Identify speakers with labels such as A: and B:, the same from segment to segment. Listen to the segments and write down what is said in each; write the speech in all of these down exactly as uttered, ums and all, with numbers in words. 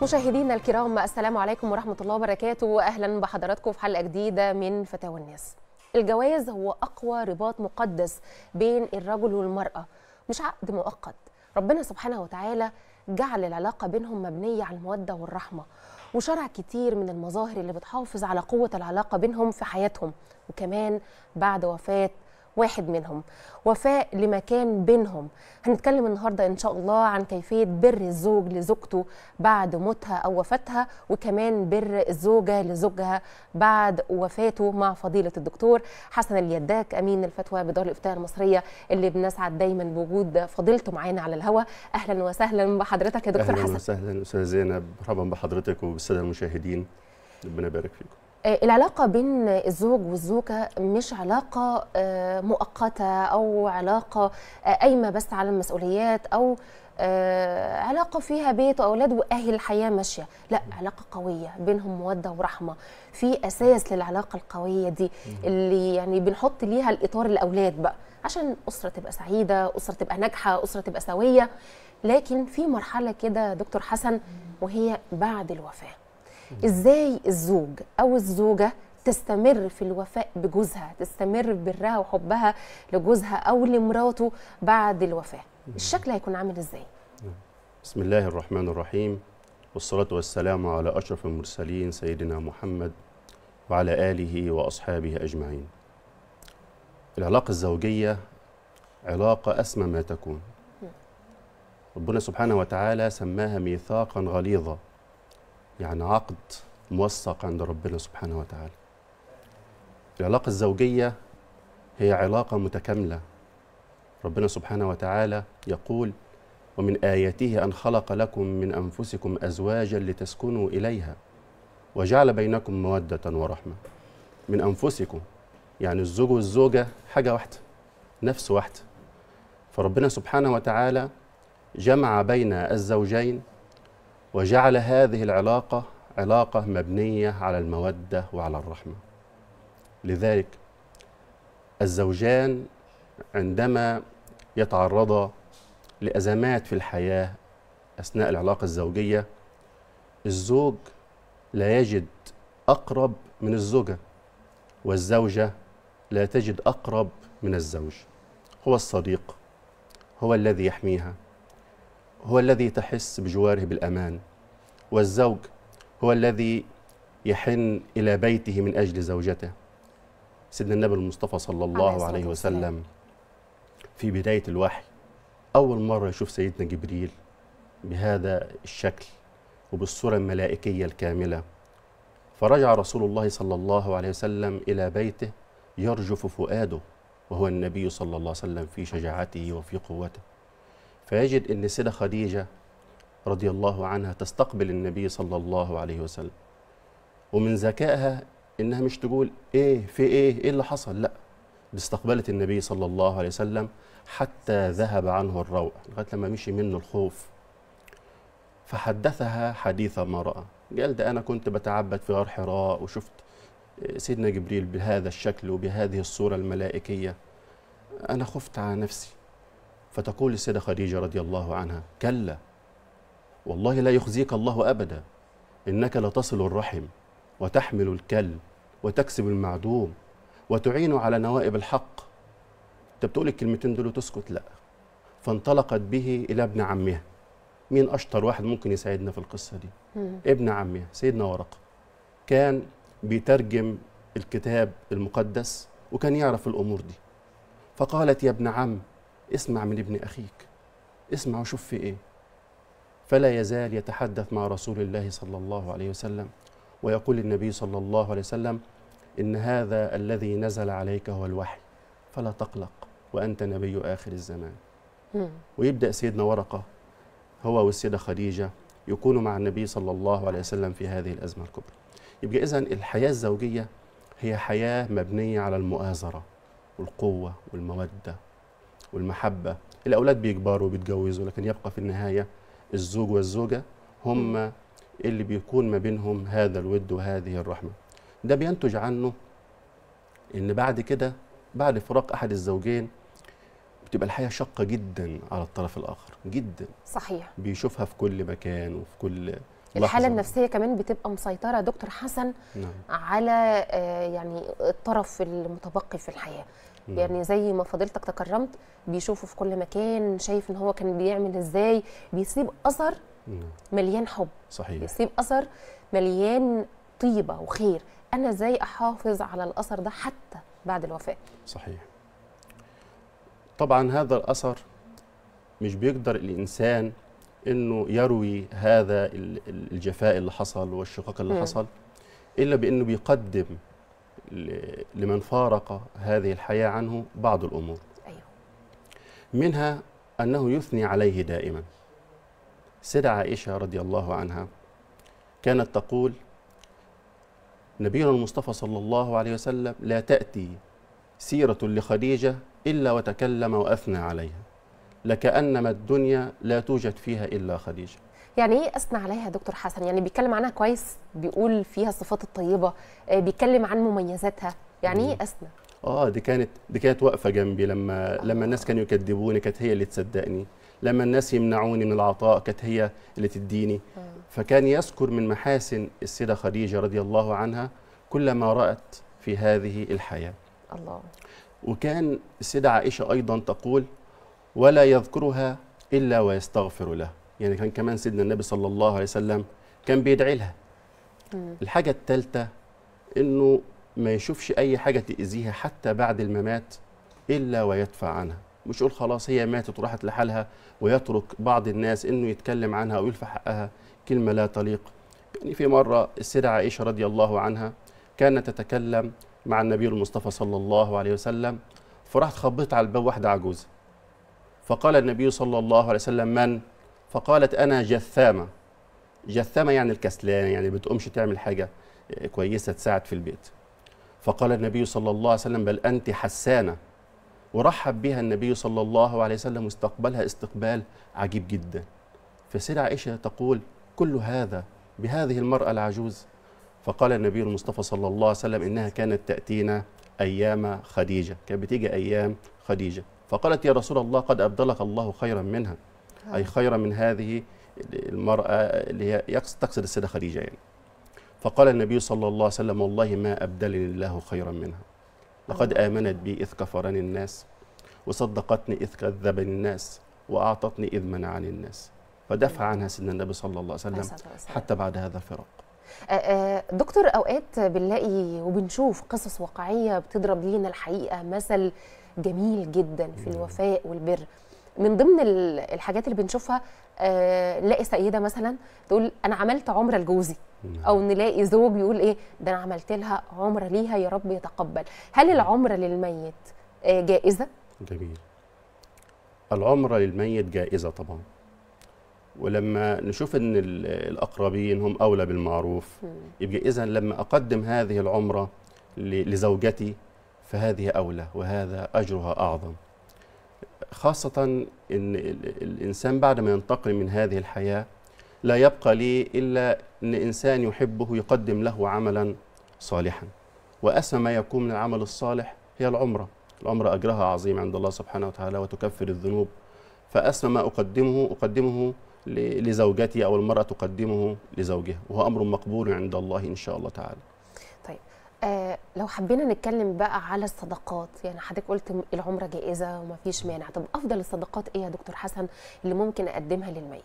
A: مشاهدينا الكرام، السلام عليكم ورحمة الله وبركاته، وأهلا بحضراتكم في حلقة جديدة من فتاوى الناس. الجواز هو أقوى رباط مقدس بين الرجل والمرأة، مش عقد مؤقت. ربنا سبحانه وتعالى جعل العلاقة بينهم مبنية على المودة والرحمة، وشرع كتير من المظاهر اللي بتحافظ على قوة العلاقة بينهم في حياتهم، وكمان بعد وفاة واحد منهم، وفاء لمكان بينهم. هنتكلم النهارده ان شاء الله عن كيفيه بر الزوج لزوجته بعد موتها او وفاتها، وكمان بر الزوجه لزوجها بعد وفاته، مع فضيله الدكتور حسن اليداك امين الفتوى بدار الافتاء المصريه، اللي بنسعد دايما بوجود فضيلته معانا على الهواء. اهلا وسهلا بحضرتك يا دكتور
B: أهلاً
A: حسن.
B: اهلا وسهلا استاذه زينب، مرحبا بحضرتك وبالساده المشاهدين، ربنا يبارك فيكم.
A: العلاقة بين الزوج والزوجة مش علاقة مؤقتة أو علاقة قايمة بس على المسؤوليات أو علاقة فيها بيت وأولاد وأهل الحياة ماشية، لا، علاقة قوية بينهم مودة ورحمة. في أساس للعلاقة القوية دي اللي يعني بنحط ليها الإطار الأولاد بقى عشان أسرة تبقى سعيدة، أسرة تبقى ناجحة، أسرة تبقى سوية. لكن في مرحلة كده دكتور حسن وهي بعد الوفاة. ازاي الزوج او الزوجه تستمر في الوفاء بجوزها، تستمر ببرها وحبها لجوزها او لمراته بعد الوفاه؟ الشكل هيكون عامل ازاي؟
B: بسم الله الرحمن الرحيم، والصلاه والسلام على اشرف المرسلين سيدنا محمد وعلى اله واصحابه اجمعين. العلاقه الزوجيه علاقه اسمى ما تكون. ربنا سبحانه وتعالى سماها ميثاقا غليظا، يعني عقد موثق عند ربنا سبحانه وتعالى. العلاقة الزوجية هي علاقة متكاملة. ربنا سبحانه وتعالى يقول: ومن آياته أن خلق لكم من أنفسكم أزواجا لتسكنوا إليها وجعل بينكم مودة ورحمة. من أنفسكم يعني الزوج والزوجة حاجة واحدة، نفس واحدة. فربنا سبحانه وتعالى جمع بين الزوجين وجعل هذه العلاقة علاقة مبنية على المودة وعلى الرحمة. لذلك الزوجان عندما يتعرضا لأزمات في الحياة أثناء العلاقة الزوجية، الزوج لا يجد أقرب من الزوجة، والزوجة لا تجد أقرب من الزوج. هو الصديق، هو الذي يحميها، هو الذي تحس بجواره بالأمان. والزوج هو الذي يحن إلى بيته من أجل زوجته. سيدنا النبي المصطفى صلى الله عليه وسلم في بداية الوحي أول مرة يشوف سيدنا جبريل بهذا الشكل وبالصورة الملائكية الكاملة، فرجع رسول الله صلى الله عليه وسلم إلى بيته يرجف فؤاده، وهو النبي صلى الله عليه وسلم في شجاعته وفي قوته. فيجد أن السيدة خديجة رضي الله عنها تستقبل النبي صلى الله عليه وسلم، ومن ذكائها إنها مش تقول إيه في إيه إيه اللي حصل، لا، استقبلت النبي صلى الله عليه وسلم حتى ذهب عنه الروع، لغاية لما مشي منه الخوف. فحدثها حديث ما رأى، قال: ده أنا كنت بتعبد في غار حراء وشفت سيدنا جبريل بهذا الشكل وبهذه الصورة الملائكية، أنا خفت على نفسي. فتقول السيدة خديجة رضي الله عنها: كلا والله لا يخزيك الله أبدا، إنك لتصل الرحم وتحمل الكل وتكسب المعدوم وتعين على نوائب الحق. أنت بتقول الكلمتين دول وتسكت؟ لا. فانطلقت به إلى ابن عمها. مين أشطر واحد ممكن يساعدنا في القصة دي؟ مم. ابن عمها سيدنا ورقة، كان بيترجم الكتاب المقدس وكان يعرف الأمور دي. فقالت: يا ابن عم، اسمع من ابن أخيك، اسمع وشوف في إيه. فلا يزال يتحدث مع رسول الله صلى الله عليه وسلم، ويقول النبي صلى الله عليه وسلم: إن هذا الذي نزل عليك هو الوحي، فلا تقلق وأنت نبي آخر الزمان. مم. ويبدأ سيدنا ورقة هو والسيدة خديجة يكونوا مع النبي صلى الله عليه وسلم في هذه الأزمة الكبرى. يبقى إذن الحياة الزوجية هي حياة مبنية على المؤازرة والقوة والمودة والمحبة. الأولاد بيكبروا وبيتجوزوا، لكن يبقى في النهاية الزوج والزوجة هم اللي بيكون ما بينهم هذا الود وهذه الرحمة. ده بينتج عنه إن بعد كده، بعد فراق أحد الزوجين، بتبقى الحياة شاقة جدا على الطرف الآخر، جدا.
A: صحيح.
B: بيشوفها في كل مكان وفي كل
A: الحالة
B: لحظة.
A: النفسية كمان بتبقى مسيطرة دكتور حسن
B: نعم.
A: على آه، يعني الطرف المتبقي في الحياة.
B: نعم.
A: يعني زي ما فضيلتك تكرمت، بيشوفه في كل مكان، شايف ان هو كان بيعمل ازاي، بيسيب اثر
B: نعم.
A: مليان حب،
B: صحيح.
A: بيسيب اثر مليان طيبة وخير. انا ازاي احافظ على الاثر ده حتى بعد الوفاة؟
B: صحيح. طبعا هذا الأثر مش بيقدر الإنسان إنه يروي هذا ال- ال- الجفاء اللي حصل والشقاق اللي
A: مم.
B: حصل إلا بأنه بيقدم ل- لمن فارق هذه الحياة عنه بعض الأمور،
A: ايوه.
B: منها أنه يثني عليه دائما. سيدة عائشة رضي الله عنها كانت تقول: نبينا المصطفى صلى الله عليه وسلم لا تأتي سيرة لخديجة إلا وتكلم وأثنى عليها، لكأنما الدنيا لا توجد فيها إلا خديجة.
A: يعني ايه اثنى عليها يا دكتور حسن؟ يعني بيتكلم عنها كويس، بيقول فيها الصفات الطيبة، آه، بيتكلم عن مميزاتها، يعني ايه اثنى؟
B: آه دي كانت دي كانت واقفة جنبي لما
A: آه.
B: لما الناس كانوا يكذبوني كانت هي اللي تصدقني، لما الناس يمنعوني من العطاء كانت هي اللي تديني.
A: آه.
B: فكان يذكر من محاسن السيدة خديجة رضي الله عنها كل ما رأت في هذه الحياة.
A: الله.
B: وكان السيدة عائشة أيضا تقول: ولا يذكرها إلا ويستغفر له. يعني كان كمان سيدنا النبي صلى الله عليه وسلم كان بيدعي لها.
A: مم.
B: الحاجة الثالثة إنه ما يشوفش أي حاجة تأذيها حتى بعد الممات إلا ويدفع عنها، مش يقول خلاص هي ماتت وراحت لحالها ويترك بعض الناس إنه يتكلم عنها أو يلفى حقها كلمة لا تليق. يعني في مرة السيدة عائشة رضي الله عنها كانت تتكلم مع النبي المصطفى صلى الله عليه وسلم، فراحت خبطت على الباب واحدة عجوزة، فقال النبي صلى الله عليه وسلم: من؟ فقالت: أنا جثامة. جثامة يعني الكسلان، يعني بتقومش تعمل حاجة كويسة تساعد في البيت. فقال النبي صلى الله عليه وسلم: بل أنت حسانة. ورحب بها النبي صلى الله عليه وسلم واستقبلها استقبال عجيب جدا. فسيدة عائشة تقول: كل هذا بهذه المرأة العجوز؟ فقال النبي المصطفى صلى الله عليه وسلم: إنها كانت تأتينا أيام خديجة، كانت بتيجي أيام خديجة. فقالت: يا رسول الله قد أبدلك الله خيرا منها، أي خيرا من هذه المرأة اللي هي يقصد تقصد السيدة خديجة يعني. فقال النبي صلى الله عليه وسلم: والله ما أبدلني الله خيرا منها، لقد آمنت بي إذ كفرني الناس، وصدقتني إذ كذبني الناس، وأعطتني إذ منعني الناس. فدفع عنها سيدنا النبي صلى الله عليه وسلم حتى بعد هذا الفراق.
A: دكتور، أوقات بنلاقي وبنشوف قصص واقعية بتضرب لينا الحقيقة مثل جميل جدا في الوفاء والبر. من ضمن الحاجات اللي بنشوفها نلاقي سيدة مثلا تقول أنا عملت عمرة لجوزي، أو نلاقي زوج يقول إيه ده أنا عملت لها عمرة ليها يا رب يتقبل. هل العمرة للميت جائزة؟
B: جميل. العمرة للميت جائزة طبعا، ولما نشوف ان الاقربين هم اولى بالمعروف يبقى اذا لما اقدم هذه العمره لزوجتي فهذه اولى وهذا اجرها اعظم، خاصه ان الانسان بعد ما ينتقل من هذه الحياه لا يبقى لي الا ان انسان يحبه يقدم له عملا صالحا، واسمى ما يكون من العمل الصالح هي العمره. العمره اجرها عظيم عند الله سبحانه وتعالى وتكفر الذنوب، فاسمى ما اقدمه اقدمه لزوجتي أو المرأة تقدمه لزوجها، وهو أمر مقبول عند الله إن شاء الله تعالى.
A: طيب آه لو حبينا نتكلم بقى على الصدقات، يعني حضرتك قلت العمرة جائزة وما فيش مانع، طب أفضل الصدقات إيه يا دكتور حسن اللي ممكن أقدمها للميت؟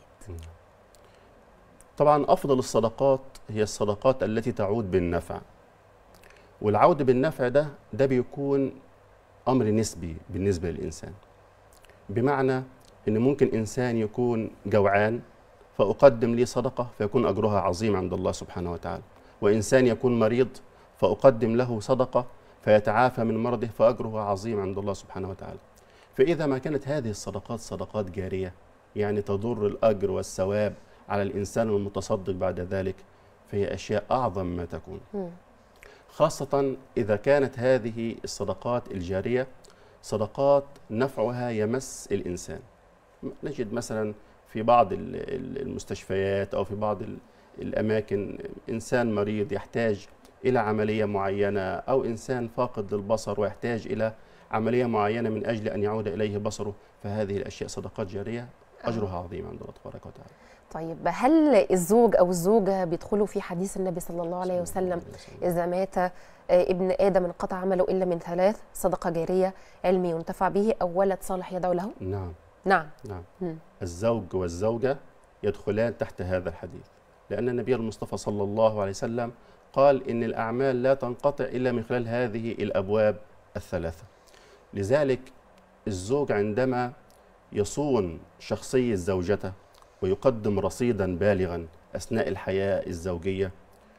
B: طبعا أفضل الصدقات هي الصدقات التي تعود بالنفع، والعود بالنفع ده ده بيكون أمر نسبي بالنسبة للإنسان، بمعنى إن ممكن إنسان يكون جوعان فأقدم لي صدقة فيكون أجرها عظيم عند الله سبحانه وتعالى، وإنسان يكون مريض فأقدم له صدقة فيتعافى من مرضه فأجرها عظيم عند الله سبحانه وتعالى. فإذا ما كانت هذه الصدقات صدقات جارية يعني تضر الأجر والثواب على الإنسان المتصدق بعد ذلك، فهي أشياء أعظم ما تكون، خاصة إذا كانت هذه الصدقات الجارية صدقات نفعها يمس الإنسان. نجد مثلا في بعض المستشفيات أو في بعض الأماكن إنسان مريض يحتاج إلى عملية معينة، أو إنسان فاقد للبصر ويحتاج إلى عملية معينة من أجل أن يعود إليه بصره، فهذه الأشياء صدقات جارية أجرها عظيم عند الله تبارك وتعالى.
A: طيب هل الزوج أو الزوجة بيدخلوا في حديث النبي صلى الله عليه وسلم إذا مات ابن آدم انقطع عمله إلا من ثلاث: صدقة جارية، علم ينتفع به، أو ولد صالح يدعو له؟
B: نعم
A: نعم
B: نعم
A: مم.
B: الزوج والزوجة يدخلان تحت هذا الحديث، لأن النبي المصطفى صلى الله عليه وسلم قال إن الأعمال لا تنقطع إلا من خلال هذه الأبواب الثلاثة. لذلك الزوج عندما يصون شخصية زوجته ويقدم رصيدا بالغا أثناء الحياة الزوجية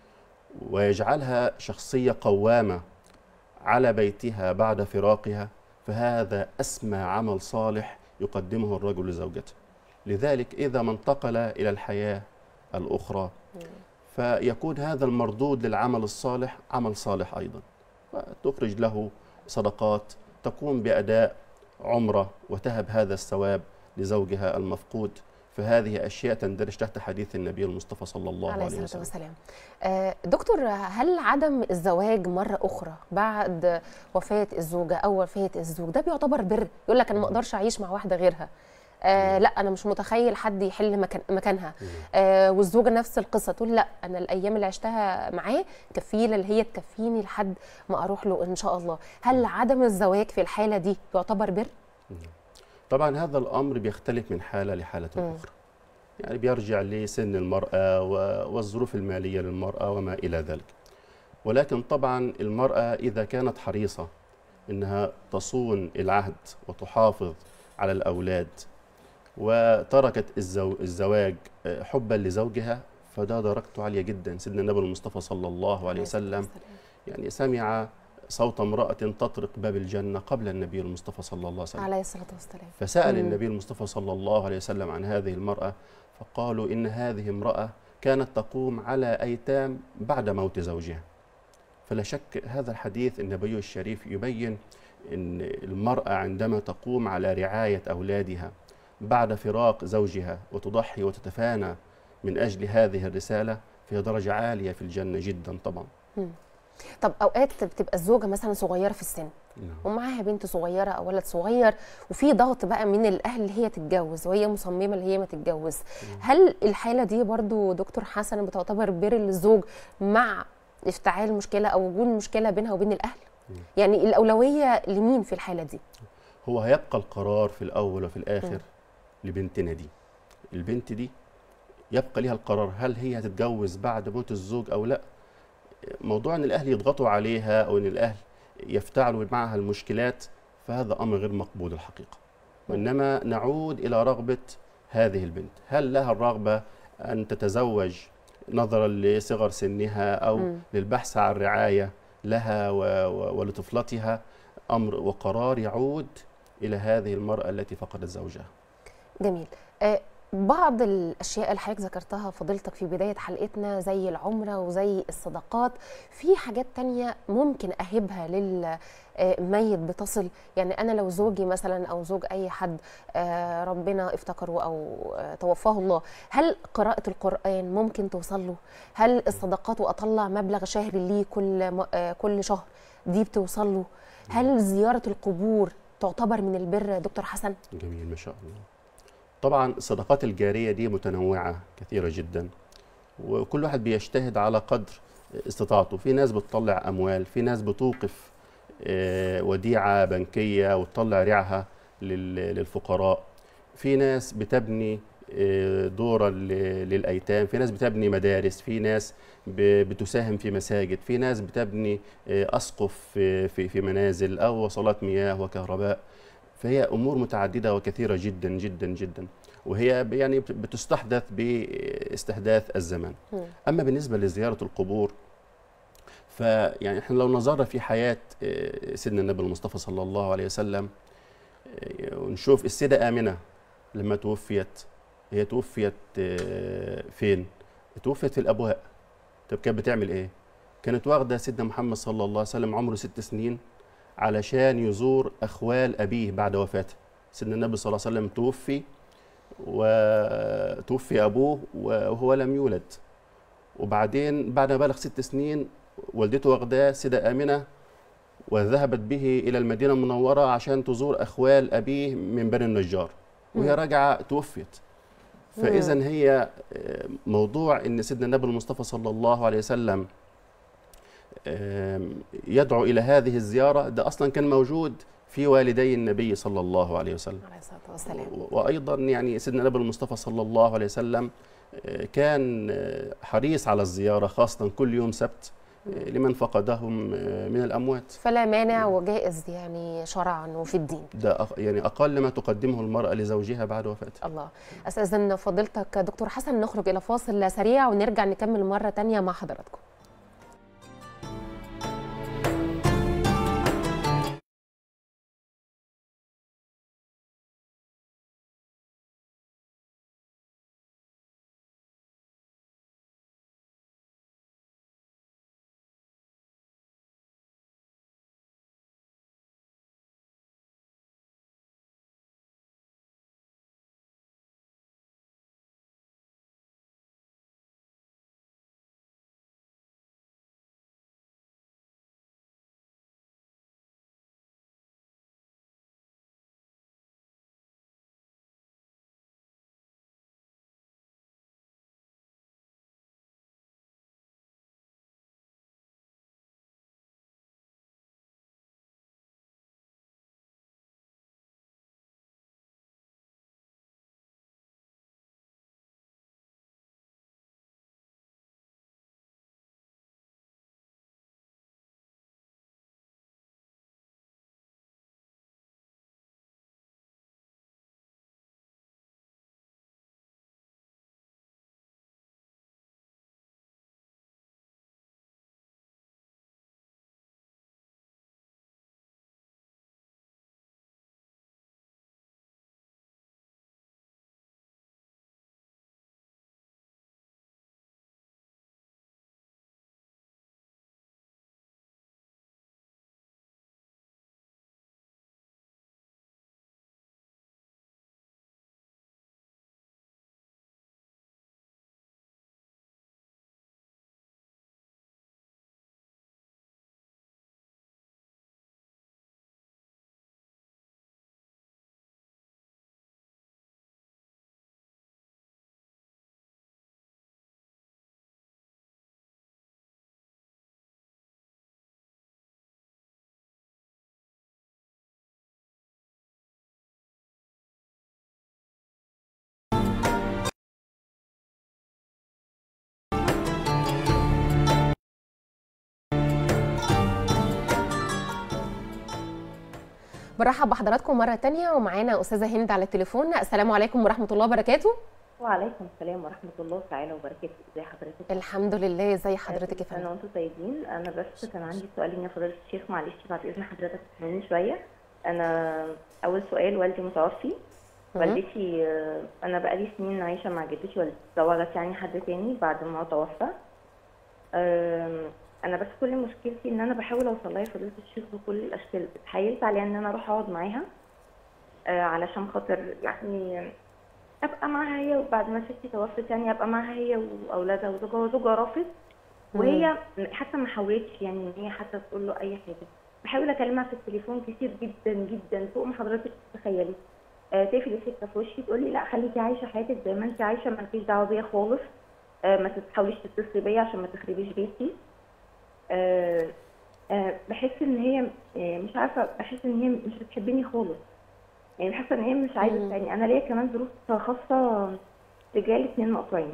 B: ويجعلها شخصية قوامة على بيتها بعد فراقها، فهذا أسمى عمل صالح يقدمه الرجل لزوجته. لذلك إذا ما انتقل إلى الحياة الأخرى فيكون هذا المردود للعمل الصالح عمل صالح أيضا، فتخرج له صدقات، تقوم بأداء عمرة وتهب هذا الثواب لزوجها المفقود. فهذه أشياء تندرج تحت حديث النبي المصطفى صلى الله عليه, عليه وسلم.
A: وسلم. آه دكتور، هل عدم الزواج مرة أخرى بعد وفاة الزوجة أو وفاة الزوج ده بيعتبر بر؟ يقول لك أنا ما أقدرش أعيش مع واحدة غيرها، آه لا أنا مش متخيل حد يحل مكان مكانها، آه والزوجة نفس القصة تقول لا أنا الأيام اللي عشتها معاه كفيلة اللي هي تكفيني لحد ما أروح له إن شاء الله. هل عدم الزواج في الحالة دي يعتبر بر؟
B: طبعا هذا الأمر بيختلف من حالة لحالة أخرى، يعني بيرجع لسن المرأة والظروف المالية للمرأة وما إلى ذلك. ولكن طبعا المرأة إذا كانت حريصة إنها تصون العهد وتحافظ على الأولاد وتركت الزواج حبا لزوجها فده درجته عالية جدا. سيدنا النبي المصطفى صلى الله عليه وسلم يعني سمع صوت امرأة تطرق باب الجنة قبل النبي المصطفى صلى الله عليه وسلم
A: عليه الصلاة والسلام،
B: فسأل مم. النبي المصطفى صلى الله عليه وسلم عن هذه المرأة، فقالوا إن هذه امرأة كانت تقوم على أيتام بعد موت زوجها. فلا شك هذا الحديث النبوي الشريف يبين أن المرأة عندما تقوم على رعاية أولادها بعد فراق زوجها وتضحي وتتفانى من أجل هذه الرسالة فهي درجة عالية في الجنة جدا طبعا.
A: مم. طب اوقات بتبقى الزوجه مثلا صغيره في السن
B: نعم.
A: ومعاها بنت صغيره او ولد صغير وفي ضغط بقى من الاهل اللي هي تتجوز وهي مصممه اللي هي ما تتجوز، هل الحاله دي برضو دكتور حسن بتعتبر بر للزوج مع افتعال المشكله او وجود مشكله بينها وبين الاهل؟ مم. يعني الاولويه لمين في الحاله دي؟
B: هو هيبقى القرار في الاول وفي الاخر مم. لبنتنا دي. البنت دي يبقى ليها القرار هل هي هتتجوز بعد موت الزوج او لا. موضوع ان الاهل يضغطوا عليها او ان الاهل يفتعلوا معها المشكلات فهذا امر غير مقبول الحقيقه، وانما نعود الى رغبه هذه البنت، هل لها الرغبه ان تتزوج نظرا لصغر سنها او م. للبحث عن رعايه لها ولطفلتها، امر وقرار يعود الى هذه المراه التي فقدت زوجها.
A: جميل. أه بعض الاشياء اللي حضرتك ذكرتها فضيلتك في بدايه حلقتنا زي العمره وزي الصدقات، في حاجات تانية ممكن اهبها للميت بتصل؟ يعني انا لو زوجي مثلا او زوج اي حد ربنا افتكره او توفاه الله، هل قراءه القران ممكن توصل له؟ هل الصدقات واطلع مبلغ شهري ليه كل كل شهر دي بتوصل له؟ هل زياره القبور تعتبر من البر دكتور حسن؟
B: جميل ما شاء الله. طبعا الصدقات الجارية دي متنوعة كثيرة جدا، وكل واحد بيجتهد على قدر استطاعته. في ناس بتطلع أموال، في ناس بتوقف وديعة بنكية وتطلع رعاها للفقراء، في ناس بتبني دورة للأيتام، في ناس بتبني مدارس، في ناس بتساهم في مساجد، في ناس بتبني أسقف في في منازل أو وصلات مياه وكهرباء. فهي أمور متعددة وكثيرة جدا جدا جدا، وهي يعني بتستحدث باستحداث الزمان. أما بالنسبة لزيارة القبور فيعني احنا لو نظرنا في حياة سيدنا النبي المصطفى صلى الله عليه وسلم ونشوف السيدة آمنة لما توفيت، هي توفيت فين؟ توفيت في الأبواء. طب كانت بتعمل إيه؟ كانت واخدة سيدنا محمد صلى الله عليه وسلم عمره ست سنين علشان يزور أخوال أبيه بعد وفاته. سيدنا النبي صلى الله عليه وسلم توفي وتوفي أبوه وهو لم يولد، وبعدين بعد ما بلغ ست سنين والدته واخداه سيدة آمنة وذهبت به إلى المدينة المنورة عشان تزور أخوال أبيه من بني النجار، وهي راجعة توفيت. فاذا هي آه، موضوع ان سيدنا النبي المصطفى صلى الله عليه وسلم آم، يدعو الى هذه الزياره، ده اصلا كان موجود في والدي النبي صلى الله عليه وسلم.
A: عليه الصلاة والسلام.
B: و- وايضا يعني سيدنا النبي المصطفى صلى الله عليه وسلم آه، كان آه، حريص على الزياره خاصه كل يوم سبت آه، لمن فقدهم آه، من الاموات.
A: فلا مانع وجائز يعني شرعا وفي الدين.
B: ده أق- يعني اقل ما تقدمه المراه لزوجها بعد وفاته.
A: الله. استاذن فضيلتك دكتور حسن نخرج الى فاصل سريع ونرجع نكمل مره تانية مع حضراتكم. برحب بحضراتكم مرة تانية ومعانا أستاذة هند على التليفون. السلام عليكم ورحمة الله وبركاته.
C: وعليكم السلام ورحمة الله تعالى وبركاته. ازي حضرتك؟
A: الحمد لله. ازي حضرتك يا
C: انا
A: فندم؟
C: وانتم طيبين. انا بس كان عندي سؤالين يا فضيلة الشيخ، معلش بعد اذن حضرتك تسمعيني شوية. انا اول سؤال، والدي متوفي. والدتي آه، انا بقالي سنين عايشة مع جدتي، والدتي تزوجت يعني حد تاني بعد ما توفى. آم، انا بس كل مشكلتي ان انا بحاول اوصل لها يا فضيلة الشيخ بكل الاشكال. اتحايلت عليها ان انا اروح اقعد معاها آه، علشان خاطر يعني ابقى معاها هي، وبعد ما ستي توفت يعني ابقى معاها هي واولادها وزوجها، وزوجها رافض. وهي حتى ما حاولتش يعني ان هي حتى تقول له اي حاجه. بحاول اكلمها في التليفون كتير جدا جدا فوق ما حضرتك تتخيلي. آه تقفل السكه في وشي تقول لي لا خليكي عايشه حياتك زي ما انت عايشه، مالكيش دعوه بيا خالص. آه ما تحاوليش تتصلي بيا عشان ما تخربيش بيتي. آه آه بحس ان هي آه مش عارفه، بحس ان هي مش بتحبني خالص. يعني حاسه ان هي مش عايزه تاني. انا ليا كمان ظروف خاصه، رجالي اتنين مقطوعين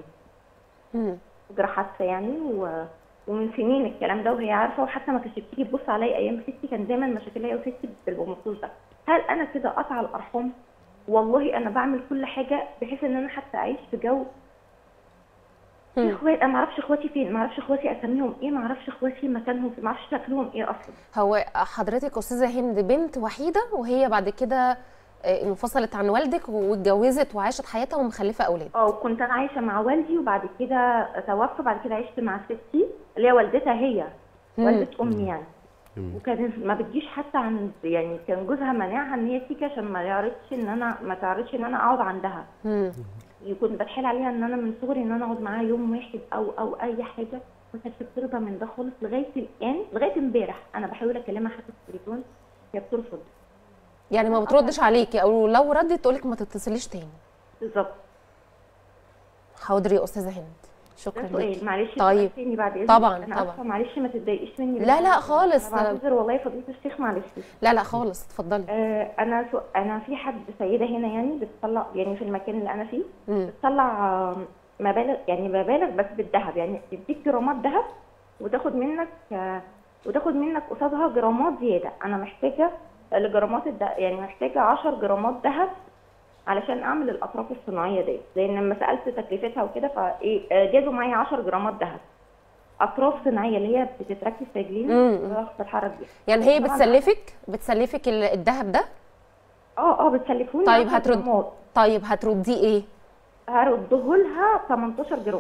C: جراحات يعني، و... ومن سنين الكلام ده وهي عارفه، وحتى ما كانتش بتيجي تبص عليا ايام ستي، كان دايما مشاكلها وستي بالمخصوص ده. هل انا كده قاطعه الارحام؟ والله انا بعمل كل حاجه بحيث ان انا حتى اعيش في جو اخواتي. انا ما اعرفش اخواتي فين، ما اعرفش اخواتي اساميهم ايه، ما اعرفش اخواتي مكانهم فين، ما اعرفش شكلهم ايه اصلا.
A: هو حضرتك استاذه هند بنت وحيده، وهي بعد كده آه، انفصلت عن والدك واتجوزت وعاشت حياتها ومخلفه اولاد؟
C: اه كنت انا عايشه مع والدي، وبعد كده توفى، بعد كده عشت مع ستي اللي هي والدتها هي والده امي يعني. وكانت ما بتجيش حتى عند، يعني كان جوزها مانعها ان هي تيجي عشان ما يعرضش ان انا ما تعرضش ان انا اقعد عندها. كنت بتحايل عليها ان انا من صغري ان انا اقعد معاها يوم واحد او او اي حاجه، ما كانتش بترضى من ده خالص لغايه الان، لغايه امبارح انا بحاول اكلمها حتى في التليفون هي بترفض.
A: يعني ما بتردش عليكي، او لو ردت تقولك ما تتصليش تاني؟
C: بالظبط.
A: حاضر يا استاذه هند، شكرا
C: ده سؤال
A: ليكي.
C: معلش
A: طيب.
C: تاني بعد اذنك.
A: طبعا
C: انا
A: طبعا
C: اسفه معلش ما تتضايقيش مني.
A: لا لا خالص.
C: انا بعتذر والله يا فضيله الشيخ معلش.
A: لا لا خالص، اتفضلي.
C: آه انا سو... انا في حد سيده هنا يعني بتطلع يعني في المكان اللي انا فيه
A: مم.
C: بتطلع آه، مبالغ يعني مبالغ بس بالذهب، يعني تديك جرامات ذهب وتاخد منك آه، وتاخد منك قصادها جرامات زياده. انا محتاجه الجرامات الد... يعني محتاجه عشر جرامات ذهب علشان اعمل الاطراف الصناعيه دي، لان لما سالت تكلفتها وكده فايه آه، جازوا معايا عشر جرامات ذهب اطراف صناعيه اللي هي بتتركب في رجلينا
A: مم.
C: بتتحرك بيها.
A: يعني هي
C: طبعاً
A: بتسلفك بتسلفك ال- الذهب ده؟
C: اه اه بتسلفوني.
A: طيب
C: عشر
A: هترد
C: جرامات.
A: طيب هترديه ايه؟
C: هرده لها تمنتاشر جرام.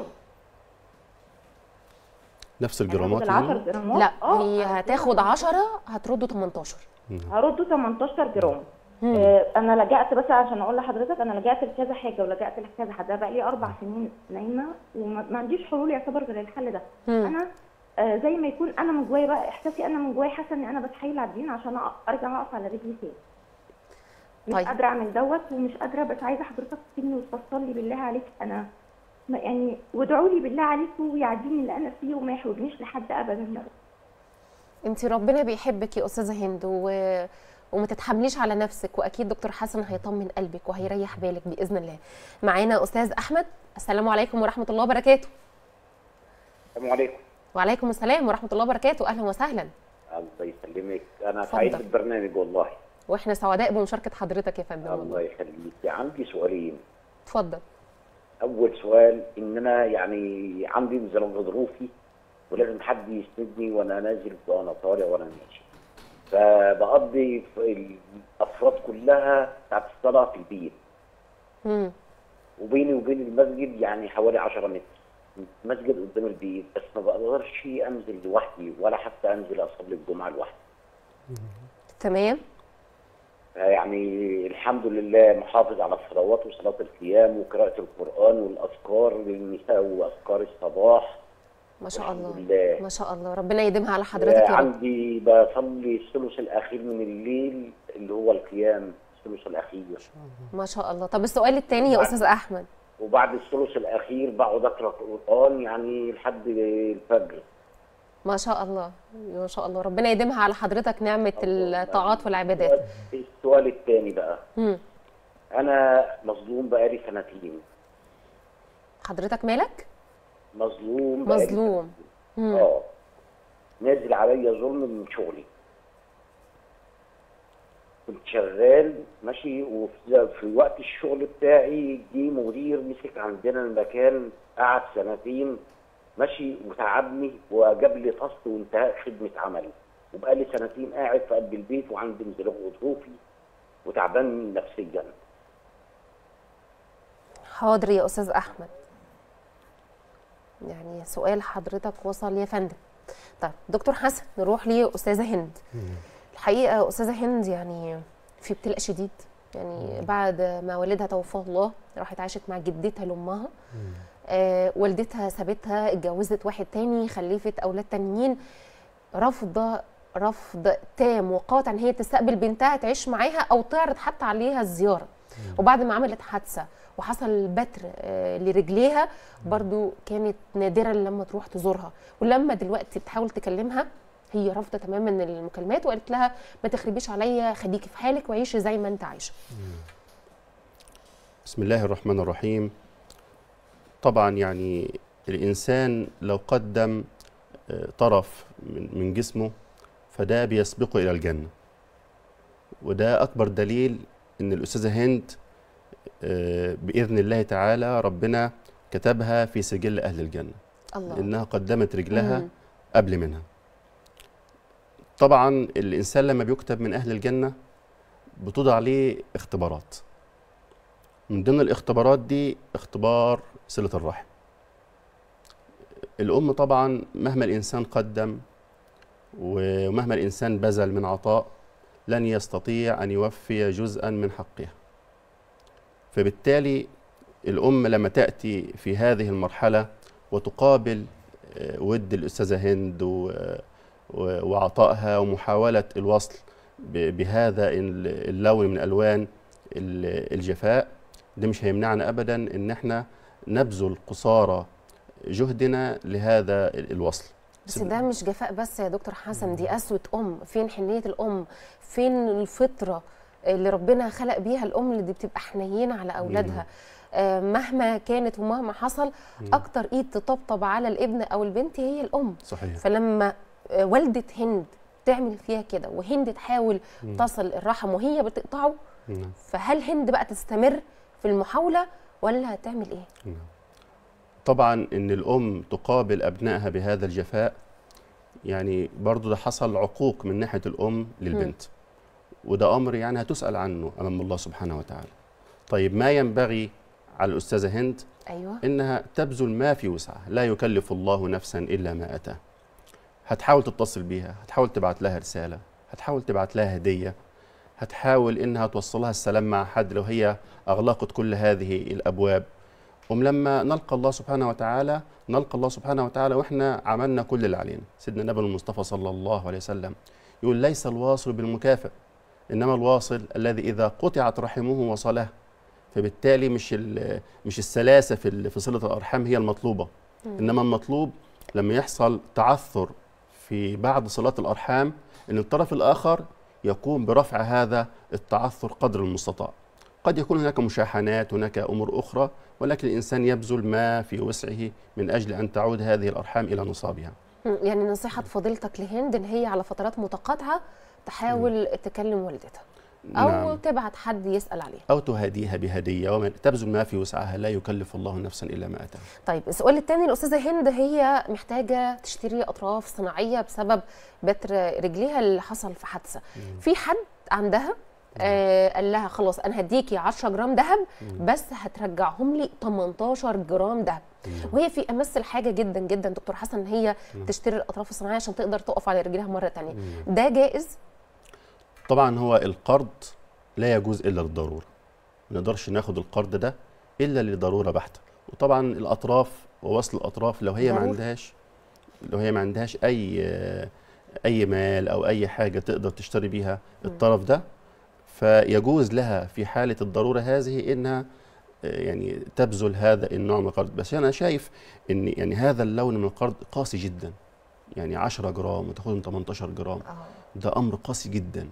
B: نفس
C: هاخد
B: الجرامات
C: ال عشر
B: يعني؟
C: جرامات.
A: لا
C: اه
A: هي هتاخد عشرة هترده تمنتاشر.
C: هرده تمنتاشر جرام. آه انا لجأت بس عشان اقول لحضرتك انا لجأت لكذا حاجه ولجأت لكذا حد. بقى لي اربع سنين نايمه وما ما عنديش حلول يعتبر غير الحل ده.
A: مم.
C: انا آه زي ما يكون انا من جوايا بقى احساسي انا من جوايا حاسه ان انا بتحايل على الدين عشان أ- ارجع اقف على رجلي تاني. مش
A: طيب.
C: قادره اعمل دوت ومش قادره، بس عايزه حضرتك تفيدني وتفصل لي بالله عليك. انا ما- يعني وادعوا لي بالله عليكم ويعديني اللي انا فيه وما يحوجنيش لحد ابدا يا رب.
A: انت ربنا بيحبك يا استاذه هند و... وما تتحمليش على نفسك، واكيد دكتور حسن هيطمن قلبك وهيريح بالك باذن الله. معانا استاذ احمد. السلام عليكم ورحمه الله وبركاته.
D: السلام عليكم.
A: وعليكم السلام ورحمه الله وبركاته، اهلا وسهلا.
D: الله يسلمك، انا
A: اتفضل.
D: سعيد بالبرنامج والله.
A: واحنا سعداء بمشاركه حضرتك يا فندم.
D: الله
A: والله
D: يخليك. عندي سؤالين.
A: اتفضل.
D: اول سؤال ان انا يعني عندي انزلاق غضروفي ولازم حد يسندني وانا نازل وانا طالع وانا ماشي، فبقضي في الافراد كلها بتاعت الصلاه في البيت.
A: امم
D: وبيني وبين المسجد يعني حوالي عشرة متر. مسجد قدام البيت، بس ما بقدرش انزل لوحدي ولا حتى انزل اصلي الجمعه لوحدي.
A: تمام.
D: يعني الحمد لله محافظ على الصلوات وصلاة القيام وقراءة القرآن والأذكار للنساء وأذكار الصباح.
A: ما شاء الله.
D: الحمد لله.
A: ما شاء الله، ربنا يديمها على حضرتك يا رب.
D: عندي بصلي الثلث الأخير من الليل اللي هو القيام، الثلث الأخير.
A: ما شاء الله. طب السؤال الثاني يا
D: بعد-
A: استاذ احمد.
D: وبعد الثلث الأخير بقعد أقرأ القرآن يعني لحد الفجر.
A: ما شاء الله ما شاء الله، ربنا يديمها على حضرتك نعمة الطاعات والعبادات.
D: السؤال الثاني بقى،
A: مم.
D: أنا مظلوم بقالي سنتين.
A: حضرتك مالك؟
D: مظلوم بقالي
A: مظلوم.
D: سنتين.
A: مم.
D: اه نازل عليا ظلم من شغلي. كنت شغال ماشي، وفي في وقت الشغل بتاعي جه مدير مسك عندنا المكان، قعد سنتين ماشي وتعبني وجاب لي فصل وانتهاء خدمه عملي، وبقالي سنتين قاعد في قلب البيت وعندي انزلاق غضروفي وتعبان نفسيا.
A: حاضر يا استاذ احمد. يعني سؤال حضرتك وصل يا فندم. طيب دكتور حسن، نروح لاستاذه هند. الحقيقه استاذه هند يعني في ابتلاء شديد، يعني بعد ما والدها توفاه الله راحت عاشت مع جدتها لامها. آه والدتها سابتها، اتجوزت واحد تاني، خلفت اولاد تانيين، رافضه رفض تام وقاطع ان هي تستقبل بنتها تعيش معاها او تعرض حتى عليها الزياره. وبعد ما عملت حادثه وحصل بتر آه لرجليها، برضو كانت نادرا لما تروح تزورها، ولما دلوقتي بتحاول تكلمها هي رافضه تماما المكالمات، وقالت لها ما تخربيش عليا، خليكي في حالك وعيشي زي ما انت عايشه.
B: بسم الله الرحمن الرحيم. طبعا يعني الإنسان لو قدم آه، طرف من من جسمه فده بيسبقه إلى الجنة، وده أكبر دليل إن الأستاذة هند آه، بإذن الله تعالى ربنا كتبها في سجل أهل الجنة،
A: الله.
B: إنها قدمت رجلها
A: مم.
B: قبل منها. طبعا الإنسان لما بيكتب من أهل الجنة بتوضع عليه اختبارات، من ضمن الاختبارات دي اختبار صلة الرحم. الأم طبعا مهما الإنسان قدم ومهما الإنسان بذل من عطاء لن يستطيع أن يوفي جزءا من حقها، فبالتالي الأم لما تأتي في هذه المرحلة وتقابل آه، ود الأستاذة هند و- و- وعطائها ومحاولة الوصل ب- بهذا اللون من ألوان ال- الجفاء، ده مش هيمنعنا أبدا إن احنا نبذل قصارى جهدنا لهذا الوصل.
A: بس ده مش جفاء بس يا دكتور حسن، دي قسوة أم. فين حنية الأم؟ فين الفطرة اللي ربنا خلق بيها الأم اللي دي بتبقى حنينة على أولادها؟ آه مهما كانت ومهما حصل، أكتر إيد تطبطب على الابن أو البنت هي الأم.
B: صحيح.
A: فلما آه والدة هند تعمل فيها كده، وهند تحاول تصل الرحم وهي بتقطعه، فهل هند بقى تستمر في المحاولة ولا هتعمل إيه؟
B: طبعا ان الام تقابل ابنائها بهذا الجفاء، يعني برضو ده حصل عقوق من ناحيه الام للبنت، وده امر يعني هتسال عنه امام الله سبحانه وتعالى. طيب ما ينبغي على الاستاذه هند؟
A: ايوه،
B: انها تبذل ما في وسعها، لا يكلف الله نفسا الا ما اتاه. هتحاول تتصل بيها، هتحاول تبعت لها رساله، هتحاول تبعت لها هديه، هتحاول انها توصلها السلام مع حد لو هي اغلقت كل هذه الابواب. هم لما نلقى الله سبحانه وتعالى نلقى الله سبحانه وتعالى واحنا عملنا كل اللي علينا. سيدنا النبي المصطفى صلى الله عليه وسلم يقول: ليس الواصل بالمكافئ، انما الواصل الذي اذا قطعت رحمه وصله. فبالتالي مش مش السلاسه في في صله الارحام هي المطلوبه، انما المطلوب لما يحصل تعثر في بعض صلات الارحام ان الطرف الاخر يقوم برفع هذا التعثر قدر المستطاع. قد يكون هناك مشاحنات، هناك امور اخرى، ولكن الانسان يبذل ما في وسعه من اجل ان تعود هذه الارحام الى نصابها.
A: يعني نصيحه فضيلتك لهند ان هي على فترات متقاطعه تحاول م. تكلم والدتها، او نعم. تبعت حد يسال عليها،
B: او تهديها بهديه، ومن تبذل ما في وسعها، لا يكلف الله نفسا الا ما اتاها.
A: طيب السؤال الثاني، الاستاذه هند هي محتاجه تشتري اطراف صناعيه بسبب بتر رجليها اللي حصل في حادثه. في حد عندها آه قال لها خلاص انا هديكي عشرة جرام ذهب بس هترجعهم لي تمنتاشر جرام ذهب، وهي في امس الحاجه جدا جدا دكتور حسن ان هي تشتري الاطراف الصناعيه عشان تقدر تقف على رجليها مره ثانيه. ده جائز؟
B: طبعا هو القرض لا يجوز الا للضروره، ما نقدرش ناخد القرض ده الا لضروره بحته. وطبعا الاطراف ووصل الاطراف لو هي ما عندهاش لو هي ما عندهاش اي اي مال او اي حاجه تقدر تشتري بيها الطرف ده، فيجوز لها في حالة الضرورة هذه إنها يعني تبذل هذا النوع من القرض. بس أنا شايف إن يعني هذا اللون من القرض قاسي جدا، يعني عشرة جرام وتاخدهم تمنتاشر جرام، ده أمر قاسي جدا.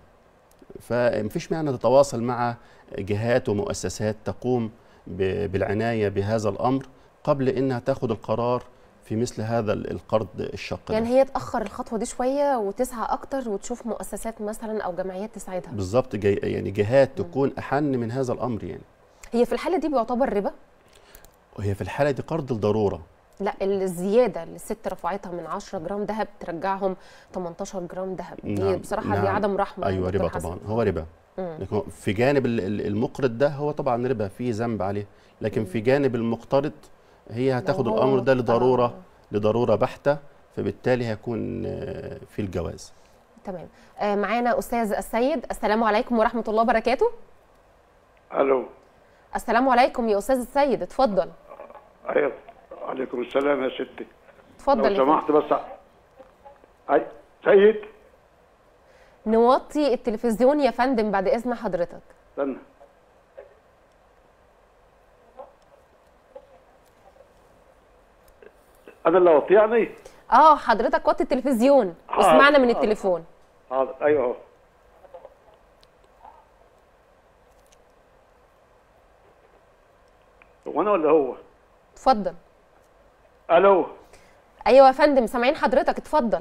B: فمفيش معنى تتواصل مع جهات ومؤسسات تقوم بالعناية بهذا الأمر قبل إنها تاخد القرار في مثل هذا القرض الشق.
A: يعني هي تأخر الخطوة دي شوية وتسعى أكتر وتشوف مؤسسات مثلا أو جمعيات تساعدها.
B: بالظبط، يعني جهات تكون أحن من هذا الأمر. يعني
A: هي في الحالة دي بيعتبر ربا؟
B: وهي في الحالة دي قرض الضرورة.
A: لا، الزيادة اللي الست رفعتها من عشرة جرام ذهب ترجعهم تمنتاشر جرام ذهب، دي نعم. بصراحة نعم. دي عدم رحمة.
B: أيوة ربا طبعا، هو ربا. لكن في جانب المقرض ده هو طبعا ربا، فيه ذنب عليه، لكن مم. في جانب المقترض هي هتاخد الأمر ده لضرورة آه. لضرورة بحتة، فبالتالي هيكون في الجواز.
A: تمام. آه معانا أستاذ السيد. السلام عليكم ورحمة الله وبركاته.
E: ألو.
A: السلام عليكم يا أستاذ السيد، اتفضل.
E: أيوة، عليكم السلام يا ستي.
A: اتفضل
E: لو سمحت بس. أي سيد.
A: نوطي التلفزيون يا فندم بعد إذن حضرتك.
E: استنى. أنا اللي أوطي يعني؟
A: اه حضرتك وطي التلفزيون واسمعنا من التليفون.
E: حاضر. ايوه اهو. هو انا ولا هو؟
A: اتفضل.
E: الو.
A: ايوه يا فندم سامعين حضرتك، اتفضل.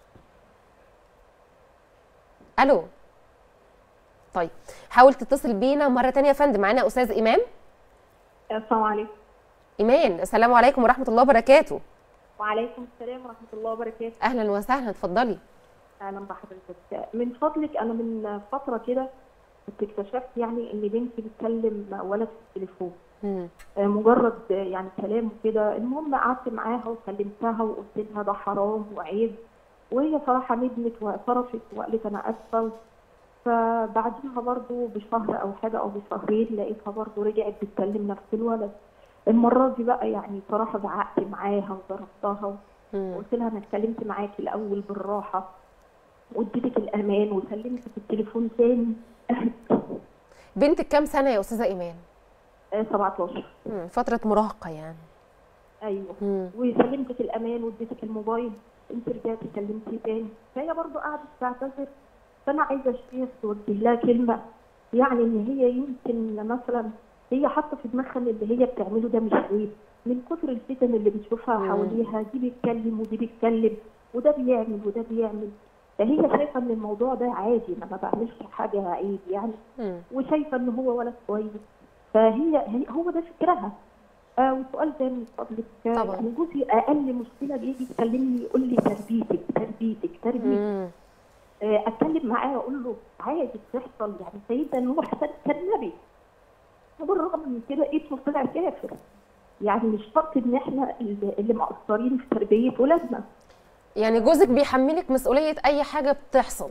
A: الو. طيب حاول تتصل بينا مره ثانيه يا فندم. معانا استاذ ايمان.
C: السلام عليكم.
A: ايمان، السلام عليكم ورحمه الله وبركاته.
C: وعليكم السلام ورحمة الله وبركاته.
A: أهلا وسهلا، اتفضلي.
C: أهلا بحضرتك. من فضلك أنا من فترة كده كنت اكتشفت يعني إن بنتي بتكلم ولد في التليفون. مم. مجرد يعني كلام كده، المهم قعدت معاها وكلمتها وقلت لها ده حرام وعيب، وهي صراحة ندمت واعترفت وقالت أنا آسفة. فبعدها برضو بشهر أو حاجة أو بشهرين لقيتها برضو رجعت بتكلم نفس الولد. المرة دي بقى يعني صراحة زعقت معاها وضربتها وقلت لها أنا اتكلمت معاكي الأول بالراحة واديتك الأمان وسلمت في التليفون تاني.
A: بنتك كام سنة يا أستاذة إيمان؟
F: آه سبعتاشر.
A: مم. فتره مراهقه يعني.
F: ايوه.
A: مم.
F: وسلمتك الامان واديتك الموبايل، انت رجعتي كلمتيه تاني، فهي برضو قعدت تعتذر. فانا عايزه الشيخ توجه لها كلمه، يعني ان هي يمكن مثلا هي حاطه في دماغها ان اللي هي بتعمله ده مش عيب، من كتر الفتن اللي بتشوفها
A: مم.
F: حواليها، دي بيتكلم ودي بيتكلم وده بيعمل وده بيعمل، فهي شايفه ان الموضوع ده عادي، انا ما بعملش حاجه عيب يعني،
A: مم.
F: وشايفه ان هو ولد كويس، فهي هي هو ده فكرها. آه وسؤال تاني من فضلك،
A: طبعا.
F: يعني جوزي اقل مشكله بيجي يكلمني يقول لي تربيتك تربيتك تربيتك،
A: مم.
F: آه اتكلم معاه اقول له عادي بتحصل، يعني سيدنا نوح كان نبي، وبالرغم من كده ابنه طلع كافر، يعني مش شرط ان احنا اللي اللي مقصرين في تربيه ولادنا.
A: يعني جوزك بيحملك مسؤوليه اي حاجه بتحصل.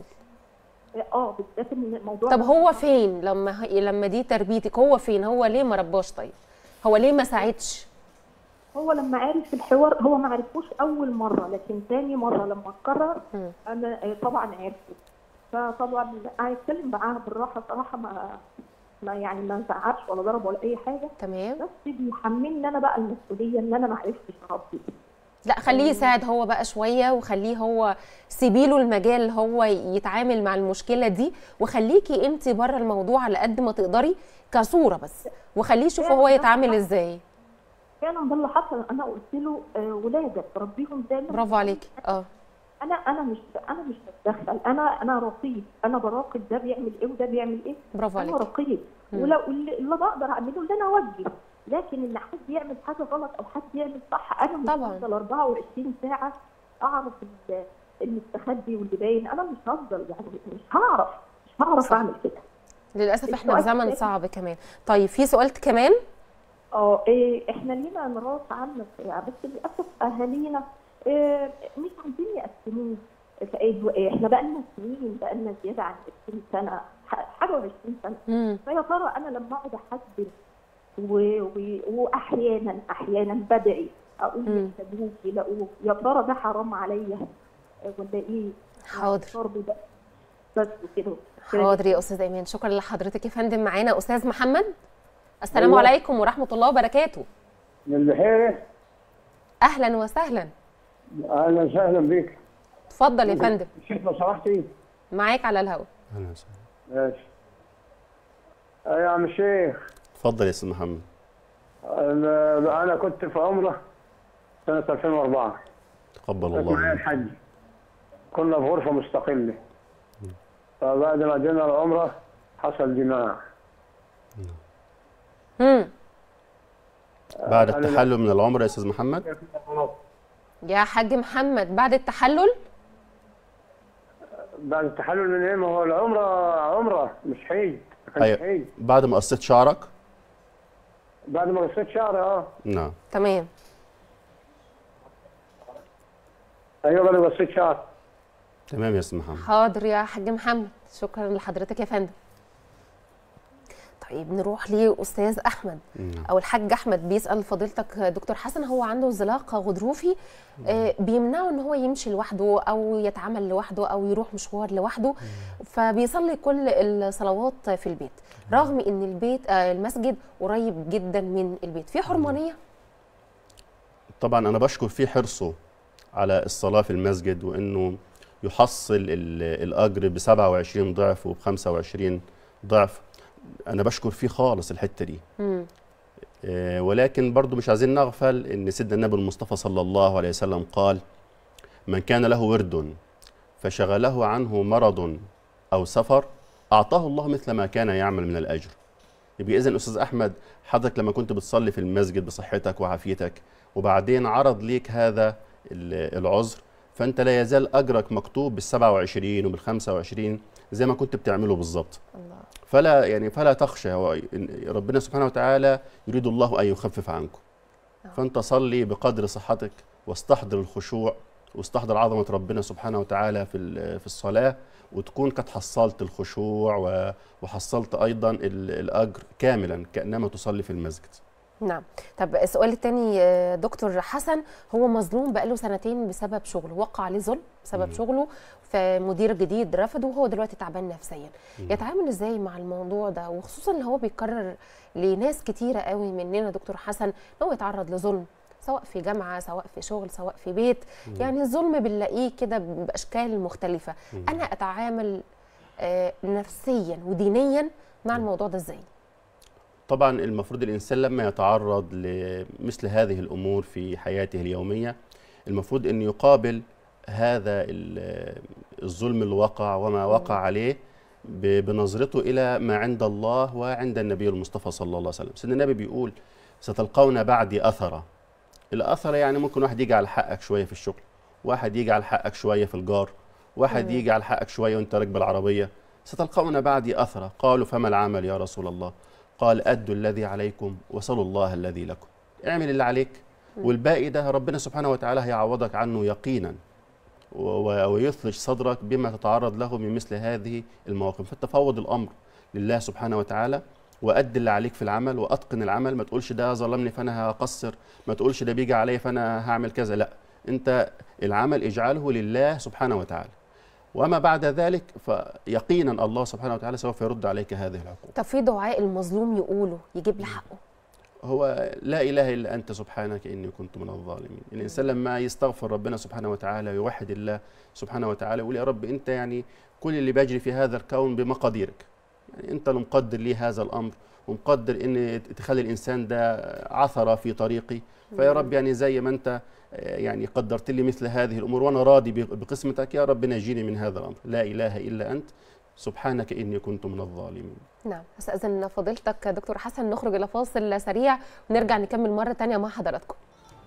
F: اه بالذات ان الموضوع.
A: طب هو فين لما ه- لما دي تربيتك؟ هو فين؟ هو ليه ما رباش؟ طيب هو ليه ما ساعدش؟
F: هو لما عرف الحوار، هو ما عرفوش اول مره، لكن تاني مره لما اتكرر
A: مم.
F: انا آه، طبعا عرفته، فطبعا هيتكلم معاها بالراحه صراحه، ما ما يعني ما زعقش ولا ضرب ولا اي حاجه،
A: تمام.
F: بس بيحملني انا بقى المسؤوليه ان انا ما عرفتش اربي.
A: لا خليه يساعد هو بقى شويه، وخليه هو سيبيله المجال هو يتعامل مع المشكله دي، وخليكي انت بره الموضوع على قد ما تقدري كصوره بس، وخليه يشوف هو يتعامل ازاي.
F: فعلا ده اللي حصل، انا قلت له آه ولادك ربيهم زي ما
A: برافو عليكي. اه
F: انا انا مش انا مش بتدخل، انا انا رقيب، انا براقب ده بيعمل ايه وده بيعمل ايه.
A: برافو
F: انا
A: عليكي.
F: رقيب، ولو اللي اللي بقدر اعمله اللي انا اوجه، لكن ان حد يعمل حاجه غلط او حد يعمل صح انا مش
A: طبعاً.
F: هفضل أربعة وعشرين ساعه اعرف ال- المستخبي واللي باين، انا مش هفضل يعني مش هعرف مش هعرف
A: صح.
F: اعمل كده.
A: للاسف احنا في
F: السؤال
A: زمن
F: التاني.
A: صعب كمان. طيب في سؤال كمان.
F: اه إيه احنا لينا ميراث عامه يعني، بس للاسف اهالينا إيه مش عايزين يقسموه. فإيه احنا بقى لنا سنين، بقى لنا زياده عن عشرين سنه، ح- حاجه وعشرين سنه،
A: مم.
F: فيا ترى انا لما اقعد احدد و... و... واحيانا احيانا بدعي اقول
A: مم.
F: يكتبوكي لاقوك، يا ترى ده حرام عليا ولا ايه؟
A: حاضر.
F: برضه ده بس كده.
A: حاضر يا استاذ ايمان، شكرا لحضرتك يا فندم. معانا استاذ محمد. السلام
G: أيوة.
A: عليكم ورحمه الله وبركاته.
G: من البحيرة.
A: اهلا وسهلا.
G: أهلا وسهلا بيك.
A: اتفضل يا فندم،
G: شيخ لو سمحتي.
A: معاك على الهواء.
B: اهلا وسهلا.
G: ماشي. آه يا عم الشيخ،
B: اتفضل يا استاذ محمد.
G: أنا أنا كنت في عمرة سنة ألفين وأربعة.
B: تقبل
G: كنت معايا
B: الله.
G: الحج. كنا في غرفة مستقلة. فبعد ما جينا العمرة حصل جماع.
A: امم
B: بعد
G: أنا-
B: التحلل من العمر يا استاذ محمد.
A: يا حاج محمد بعد التحلل.
G: بعد التحلل من إيه؟ ما هو العمرة عمرة مش حج. ما كانش
B: أيوة.
G: حج.
B: بعد ما قصيت شعرك.
G: بعد ما قصيت شعري أه.
B: نعم.
A: تمام.
G: أيوه بعد ما قصيت شعري.
B: تمام يا استاذ محمد.
A: حاضر يا حاج محمد، شكرا لحضرتك يا فندم. طيب نروح لاستاذ احمد.
B: نعم.
A: او الحاج احمد بيسال فضيلتك دكتور حسن، هو عنده انزلاق غضروفي آه بيمنعه ان هو يمشي لوحده او يتعامل لوحده او يروح مشوار لوحده، فبيصلي كل الصلوات في البيت رغم ان البيت آه المسجد قريب جدا من البيت. في حرمانيه؟
B: طبعا انا بشكر فيه حرصه على الصلاه في المسجد، وانه يحصل ال- الاجر ب سبعة وعشرين ضعف وب خمسة وعشرين ضعف. انا بشكر فيه خالص الحته دي.
A: امم
B: آه، ولكن برضو مش عايزين نغفل ان سيدنا النبي المصطفى صلى الله عليه وسلم قال: من كان له ورد فشغله عنه مرض او سفر اعطاه الله مثل ما كان يعمل من الاجر. يبقى اذا استاذ احمد، حضرتك لما كنت بتصلي في المسجد بصحتك وعافيتك وبعدين عرض ليك هذا ال- العذر، فانت لا يزال اجرك مكتوب بالسبعة وعشرين وبالخمسة وعشرين زي ما كنت بتعمله بالظبط.
A: الله.
B: فلا يعني فلا تخشى، هو ربنا سبحانه وتعالى يريد الله ان يخفف عنكم. فانت صلي بقدر صحتك، واستحضر الخشوع واستحضر عظمه ربنا سبحانه وتعالى في ال- في الصلاه، وتكون قد حصلت الخشوع و- وحصلت ايضا ال- الاجر كاملا كانما تصلي في المسجد.
A: نعم. طب السؤال الثاني آه، دكتور حسن، هو مظلوم بقاله سنتين بسبب شغله، وقع عليه ظلم بسبب
B: مم.
A: شغله، فمدير جديد رفضه وهو دلوقتي تعبان نفسيا.
B: مم.
A: يتعامل ازاي مع الموضوع ده، وخصوصا ان هو بيتكرر لناس كتيره قوي مننا دكتور حسن، ان هو يتعرض لظلم سواء في جامعه سواء في شغل سواء في بيت.
B: مم.
A: يعني الظلم بنلاقيه كده باشكال مختلفه.
B: مم.
A: انا اتعامل آه، نفسيا ودينيا مع الموضوع ده ازاي؟
B: طبعا المفروض الإنسان لما يتعرض لمثل هذه الأمور في حياته اليومية، المفروض أن يقابل هذا ال- الظلم اللي وقع وما وقع عليه ب- بنظرته إلى ما عند الله وعند النبي المصطفى صلى الله عليه وسلم. سيدنا النبي بيقول ستلقون بعدي أثرة. الأثرة يعني ممكن واحد يجي على حقك شوية في الشغل، واحد يجي على حقك شوية في الجار، واحد
A: مم.
B: يجي على حقك شوية وانت راكب العربية. ستلقون بعدي أثرة. قالوا فما العمل يا رسول الله؟ قال أدوا الذي عليكم وصلوا الله الذي لكم. اعمل اللي عليك والباقي ده ربنا سبحانه وتعالى هيعوضك عنه يقينا، و- و- ويثلج صدرك بما تتعرض له من مثل هذه المواقف. فتفوض الأمر لله سبحانه وتعالى، وأدي اللي عليك في العمل وأتقن العمل. ما تقولش ده ظلمني فأنا هقصر، ما تقولش ده بيجي علي فأنا هعمل كذا، لا، أنت العمل اجعله لله سبحانه وتعالى، وما بعد ذلك فيقينا الله سبحانه وتعالى سوف يرد عليك هذه العقوبة.
A: طب في دعاء المظلوم يقوله يجيب لحقه؟
B: هو لا إله إلا أنت سبحانك إني كنت من الظالمين. الإنسان لما يستغفر ربنا سبحانه وتعالى ويوحد الله سبحانه وتعالى ويقول يا رب أنت يعني كل اللي بيجري في هذا الكون بمقاديرك، يعني أنت اللي مقدر لي هذا الأمر ومقدر إن تخلي الإنسان ده عثرة في طريقي، فيا رب يعني زي ما أنت يعني قدرت لي مثل هذه الأمور وأنا راضي بقسمتك، يا رب نجيني من هذا الأمر. لا إله إلا أنت سبحانك إني كنت من الظالمين.
A: نعم. استاذن فضيلتك دكتور حسن نخرج الى فاصل سريع ونرجع نكمل مره تانية مع حضراتكم.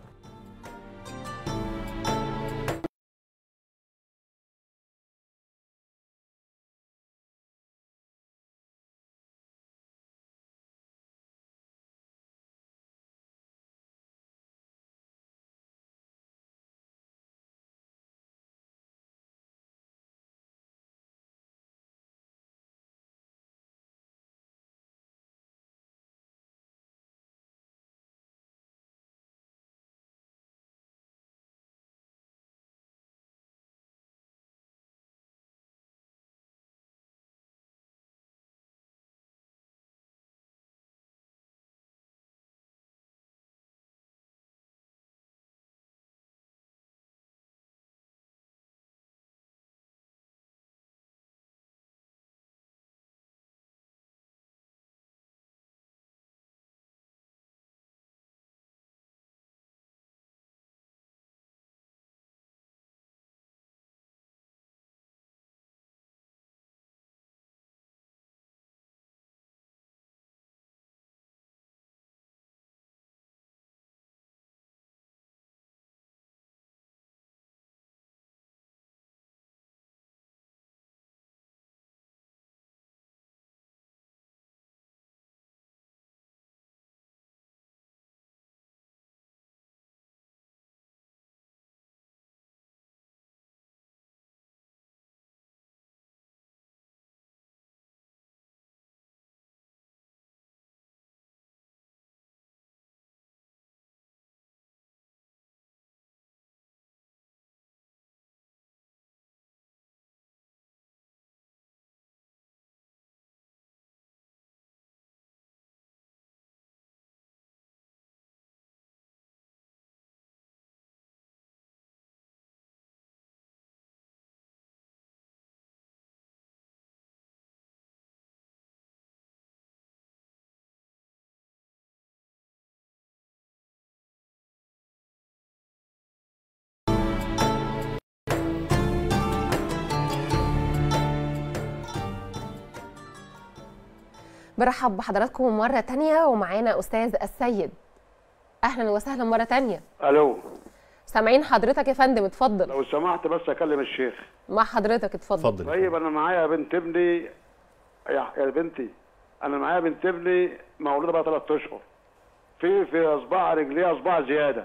A: برحب بحضراتكم مرة تانية ومعانا أستاذ السيد. أهلا وسهلا مرة تانية.
E: الو،
A: سامعين حضرتك يا فندم، اتفضل.
E: لو سمحت بس اكلم الشيخ.
A: مع حضرتك، اتفضل.
B: اتفضل.
E: طيب انا معايا بنت ابني، يا يا بنتي انا معايا بنت ابني مولوده بقى ثلاث اشهر، في في اصبع رجليها اصبع زياده،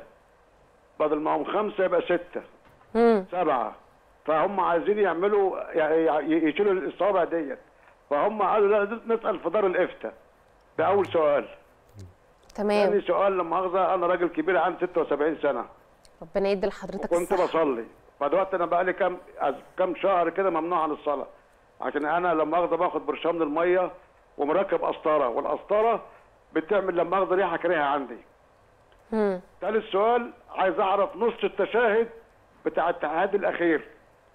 E: بدل ما هم خمسه يبقى سته
A: امم
E: سبعه، فهم عايزين يعملوا يعني يشيلوا الاصابع ديت، فهم قالوا لا نسال في دار الافتاء. ده اول سؤال.
A: تمام.
E: ثاني سؤال لما مؤاخذه، انا راجل كبير عندي ستة وسبعين سنه،
A: ربنا يدي لحضرتك
E: كنت
A: الصحة.
E: بصلي، فدلوقتي انا بقى لي كام كام شهر كده ممنوع عن الصلاه، عشان انا لما مؤاخذه باخد برشام الميه ومركب قسطره، والقسطره بتعمل لما مؤاخذه ريحه كريهه عندي.
A: امم
E: ثالث سؤال، عايز اعرف نص التشاهد بتاع التعهد الاخير،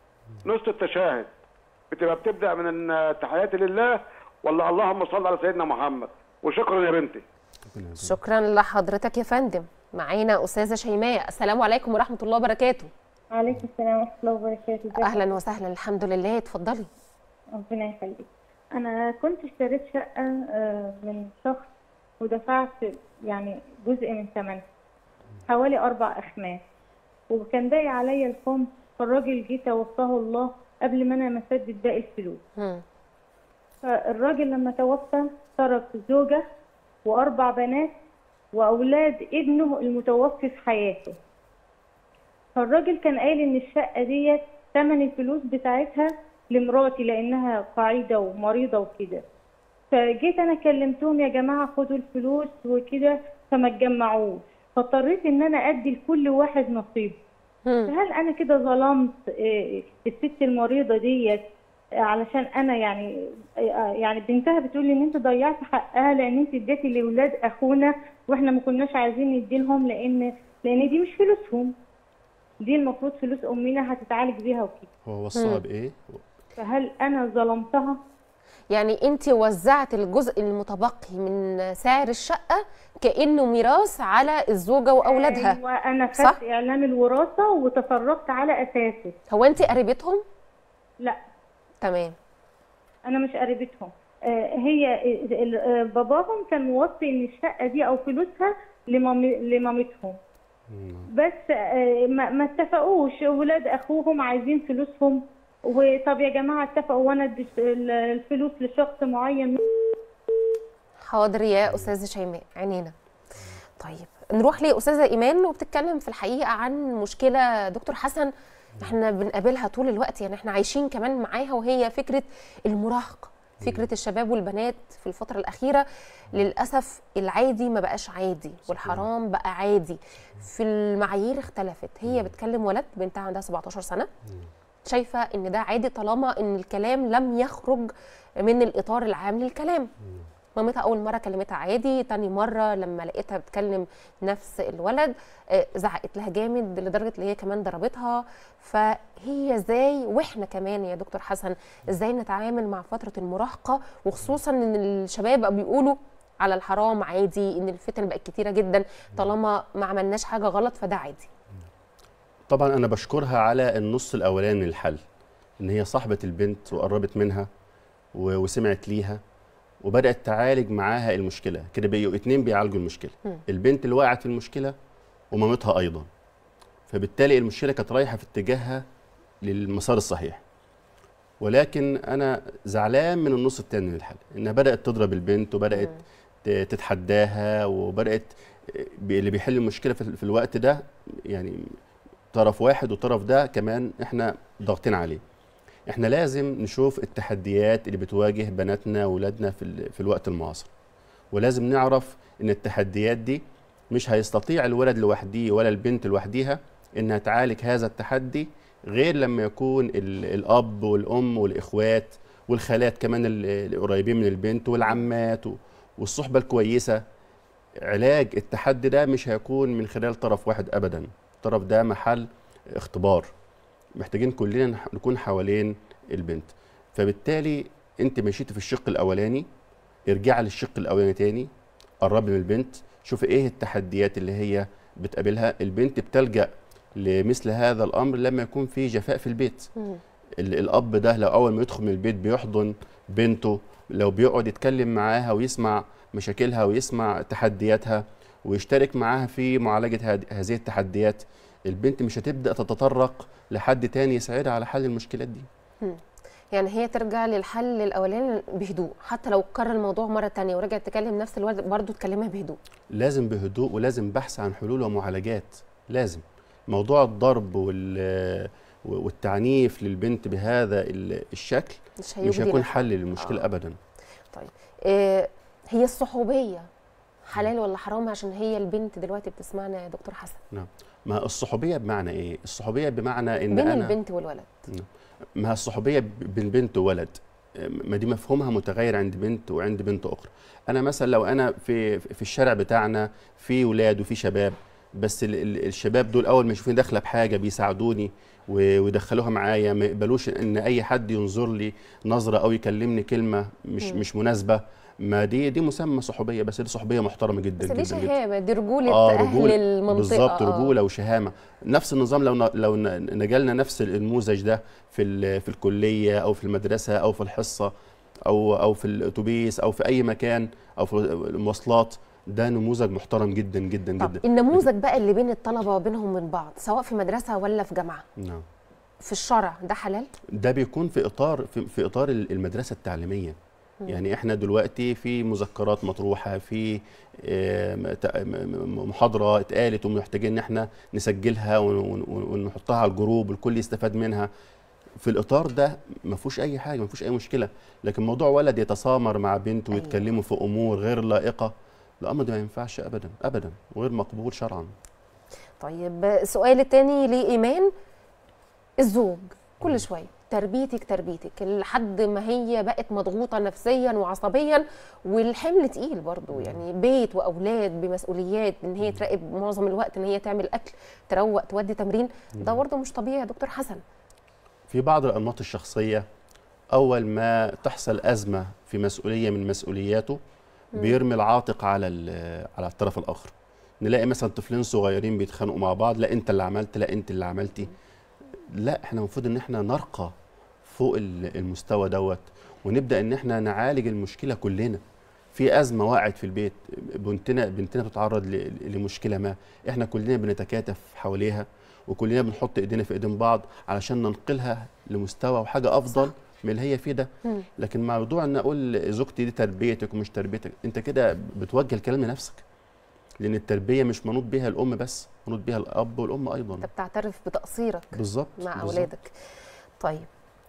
E: نص التشاهد بتبقى بتبدا من تحياتي لله ولا اللهم صل على سيدنا محمد؟ وشكرا يا بنتي.
A: شكرا لحضرتك يا فندم. معانا استاذه شيماء. السلام عليكم ورحمه الله وبركاته.
H: وعليكم السلام ورحمه الله وبركاته.
A: اهلا وسهلا. الحمد لله. اتفضلي.
H: ربنا يخليك. انا كنت اشتريت شقه من شخص ودفعت يعني جزء من ثمنها حوالي اربع اخماس، وكان باقي عليا الخمس، فالراجل جه توفاه الله قبل ما انا ما اسدد باقي الفلوس.
A: مم.
H: فالراجل لما توفى ترك زوجه واربع بنات واولاد ابنه المتوفي في حياته. فالراجل كان قايل ان الشقه ديت ثمن الفلوس بتاعتها لمراتي لانها قاعده ومريضه وكده. فجيت انا كلمتهم يا جماعه خدوا الفلوس وكده، فما تجمعوش، فاضطريت ان انا ادي لكل واحد نصيبه. فهل انا كده ظلمت الست المريضه ديت علشان انا يعني يعني بنتها بتقول لي ان انت ضيعت حقها لان انت اديتي لاولاد اخونا واحنا ما كناش عايزين ندي لهم لان لان دي مش فلوسهم، دي المفروض فلوس امنا هتتعالج بيها وكده.
B: هو وصاها بايه؟
H: فهل انا ظلمتها؟
A: يعني انت وزعت الجزء المتبقي من سعر الشقه كانه ميراث على الزوجه واولادها.
H: ايوه انا خدت اعلام الوراثه وتفرغت على اساسه.
A: هو انت قريبتهم؟
H: لا.
A: تمام.
H: انا مش قريبتهم. آه هي آه باباهم كان موصي ان الشقه دي او فلوسها لمامتهم، بس آه ما اتفقوش. ولاد اخوهم عايزين فلوسهم، وطب يا جماعه اتفقوا وانا ادي الفلوس لشخص معين.
A: حاضر يا استاذه شيماء، عينينا. طيب نروح لاستاذه ايمان وبتتكلم في الحقيقه عن مشكله دكتور حسن احنا بنقابلها طول الوقت، يعني احنا عايشين كمان معاها، وهي فكره المراهقه، فكره الشباب والبنات في الفتره الاخيره. للاسف العادي ما بقاش عادي والحرام بقى عادي، في المعايير اختلفت. هي بتكلم ولد بنتها عندها سبعتاشر سنه، شايفه ان ده عادي طالما ان الكلام لم يخرج من الاطار العام للكلام. مامتها اول مره كلمتها عادي، تاني مره لما لقيتها بتكلم نفس الولد زعقت لها جامد لدرجه ان هي كمان ضربتها. فهي ازاي، واحنا كمان يا دكتور حسن ازاي نتعامل مع فتره المراهقه، وخصوصا ان الشباب بقوا بيقولوا على الحرام عادي، ان الفتن بقت كتيره جدا، طالما ما عملناش حاجه غلط فده عادي.
B: طبعا انا بشكرها على النص الاولاني من الحل، ان هي صاحبه البنت وقربت منها وسمعت ليها وبدات تعالج معاها المشكله. كده بقوا اتنين بيعالجوا المشكله، م. البنت اللي وقعت في المشكله ومامتها ايضا، فبالتالي المشكله كانت رايحه في اتجاهها للمسار الصحيح. ولكن انا زعلان من النص الثاني من الحل، انها بدات تضرب البنت وبدات م. تتحداها، وبدات اللي بيحل المشكله في الوقت ده يعني طرف واحد، والطرف ده كمان احنا ضاغطين عليه. احنا لازم نشوف التحديات اللي بتواجه بناتنا واولادنا في في الوقت المعاصر، ولازم نعرف ان التحديات دي مش هيستطيع الولد لوحده ولا البنت لوحديها انها تعالج هذا التحدي غير لما يكون الاب والام والاخوات والخالات كمان القريبين من البنت والعمات والصحبه الكويسه. علاج التحدي ده مش هيكون من خلال طرف واحد ابدا، الطرف ده محل اختبار، محتاجين كلنا نكون حوالين البنت. فبالتالي انت مشيتي في الشق الاولاني، ارجعي للشق الاولاني تاني، قربي من البنت، شوفي ايه التحديات اللي هي بتقابلها. البنت بتلجأ لمثل هذا الامر لما يكون في جفاء في البيت. الاب ده لو اول ما يدخل من البيت بيحضن بنته، لو بيقعد يتكلم معاها ويسمع مشاكلها ويسمع تحدياتها ويشترك معاها في معالجه هذه التحديات، البنت مش هتبدأ تتطرق لحد تاني يساعدها على حل المشكلات دي.
A: يعني هي ترجع للحل الاولاني بهدوء، حتى لو كرر الموضوع مره تانية ورجعت تكلم نفس الولد برضه تكلمها بهدوء.
B: لازم بهدوء، ولازم بحث عن حلول ومعالجات. لازم موضوع الضرب وال والتعنيف للبنت بهذا الشكل مش, مش هيكون حل للمشكله آه. ابدا.
A: طيب إيه هي الصحوبيه حلال ولا حرام عشان هي البنت دلوقتي بتسمعنا يا دكتور حسن؟
B: نعم. ما الصحوبيه بمعنى ايه؟ الصحوبيه بمعنى ان
A: بين
B: انا
A: البنت والولد.
B: نعم. ما الصحوبيه بين بنت وولد، ما دي مفهومها متغير عند بنت وعند بنت اخرى. انا مثلا لو انا في في الشارع بتاعنا في ولاد وفي شباب، بس ال ال الشباب دول اول ما يشوفوني داخله بحاجه بيساعدوني ويدخلوها معايا، ما يقبلوش ان اي حد ينظر لي نظره او يكلمني كلمه مش م. مش مناسبه. ما دي دي مسمى صحوبيه، بس دي صحوبيه محترمه جدا
A: جدا. بس دي
B: جدا
A: شهامه، دي رجوله
B: آه
A: اهل
B: رجولة
A: المنطقه.
B: بالظبط، رجوله وشهامه. نفس النظام لو لو نجلنا نفس النموذج ده في في الكليه او في المدرسه او في الحصه او او في الاتوبيس او في اي مكان او في المواصلات، ده نموذج محترم جدا جدا جدا.
A: النموذج بقى اللي بين الطلبه وبينهم من بعض سواء في مدرسه ولا في جامعه،
B: نعم،
A: في الشرع ده حلال؟
B: ده بيكون في اطار في, في اطار المدرسه التعليميه. م. يعني احنا دلوقتي في مذكرات مطروحه، في محاضره اتقالت ومحتاجين ان احنا نسجلها ونحطها على الجروب والكل يستفاد منها. في الاطار ده ما فيهوش اي حاجه، ما فيهوش اي مشكله. لكن موضوع ولد يتسامر مع بنت ويتكلموا في امور غير لائقه، الامر ده ما ينفعش ابدا ابدا، وغير مقبول شرعا.
A: طيب السؤال الثاني لايمان، الزوج كل شويه تربيتك تربيتك لحد ما هي بقت مضغوطه نفسيا وعصبيا، والحمل تقيل برضو، يعني بيت واولاد بمسؤوليات، ان هي تراقب معظم الوقت، ان هي تعمل اكل، تروق، تودي تمرين، ده برضو مش طبيعي يا دكتور حسن. في
B: بعض الانماط الشخصيه اول ما تحصل ازمه في مسؤوليه من مسؤولياته بيرمي العاتق على على الطرف الاخر. نلاقي مثلا طفلين صغيرين بيتخانقوا مع بعض، لا انت اللي عملت، لا انت اللي عملتي. لا، احنا المفروض ان احنا نرقى فوق المستوى دوت ونبدا ان احنا نعالج المشكله كلنا. في ازمه وقعت في البيت، بنتنا بنتنا بتتعرض لمشكله ما، احنا كلنا بنتكاتف حواليها وكلنا بنحط ايدينا في ايدين بعض علشان ننقلها لمستوى وحاجه افضل من اللي هي فيه ده. لكن موضوع ان اقول زوجتي دي تربيتك ومش تربيتك، انت كده بتوجه الكلام لنفسك، لان التربيه مش منوط بها الام بس، منوط بها الاب والام ايضا.
A: انت بتعترف بتقصيرك
B: بالظبط
A: مع
B: بالزبط.
A: اولادك. طيب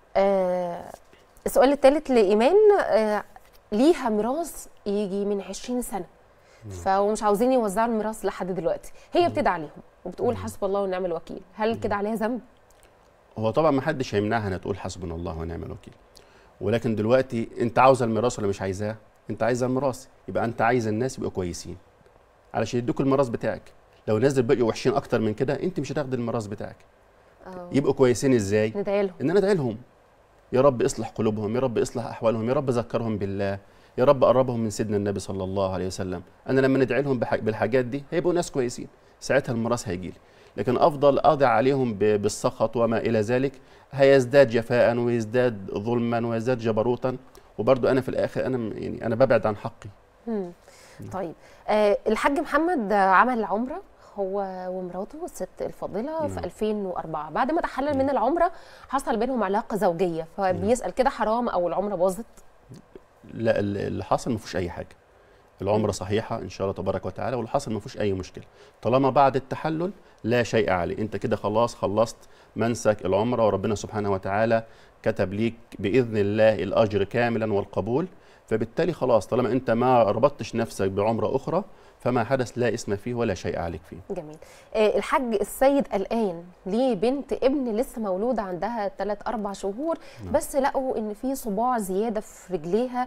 A: آه السؤال الثالث لايمان، آه ليها ميراث يجي من عشرين سنه، فمش عاوزين يوزعوا الميراث لحد دلوقتي، هي بتدعي عليهم وبتقول حسب الله ونعم الوكيل، هل كده عليها ذنب؟
B: هو طبعا ما حدش هيمنعها انها تقول حسبنا الله ونعم الوكيل، ولكن دلوقتي انت عاوزه الميراث ولا مش عايزاه؟ انت عايزه الميراث، يبقى انت عايز الناس يبقوا كويسين علشان يدوك الميراث بتاعك. لو الناس دول بقوا وحشين اكتر من كده انت مش هتاخد الميراث بتاعك. أوه. يبقوا كويسين ازاي؟
A: ندعي لهم،
B: ان انا ادعي لهم يا رب اصلح قلوبهم، يا رب اصلح احوالهم، يا رب ذكرهم بالله، يا رب قربهم من سيدنا النبي صلى الله عليه وسلم. انا لما ندعي لهم بالحاجات دي هيبقوا ناس كويسين، ساعتها الميراث هيجي لي. لكن افضل اضع عليهم بالسخط وما الى ذلك هيزداد جفاء ويزداد ظلما ويزداد جبروتا، وبرضه انا في الاخر انا يعني انا ببعد عن حقي.
A: مم. طيب آه الحاج محمد عمل عمره هو ومراته الست الفاضله في ألفين وأربعة، بعد ما تحلل من العمره حصل بينهم علاقه زوجيه، فبيسال كده حرام او العمره باظت؟
B: لا، اللي حصل ما فيهوش اي حاجه، العمره صحيحه ان شاء الله تبارك وتعالى، واللي حصل ما فيهوش اي مشكله طالما بعد التحلل لا شيء عليه. انت كده خلاص خلصت منسك العمره، وربنا سبحانه وتعالى كتب ليك باذن الله الاجر كاملا والقبول، فبالتالي خلاص طالما انت ما ربطتش نفسك بعمره اخرى فما حدث لا اسم فيه ولا شيء عليك فيه.
A: جميل. آه الحاج السيد قلقان ليه بنت ابن لسه مولوده عندها ثلاث اربع شهور، نعم. بس لقوا ان في صباع زياده في رجليها،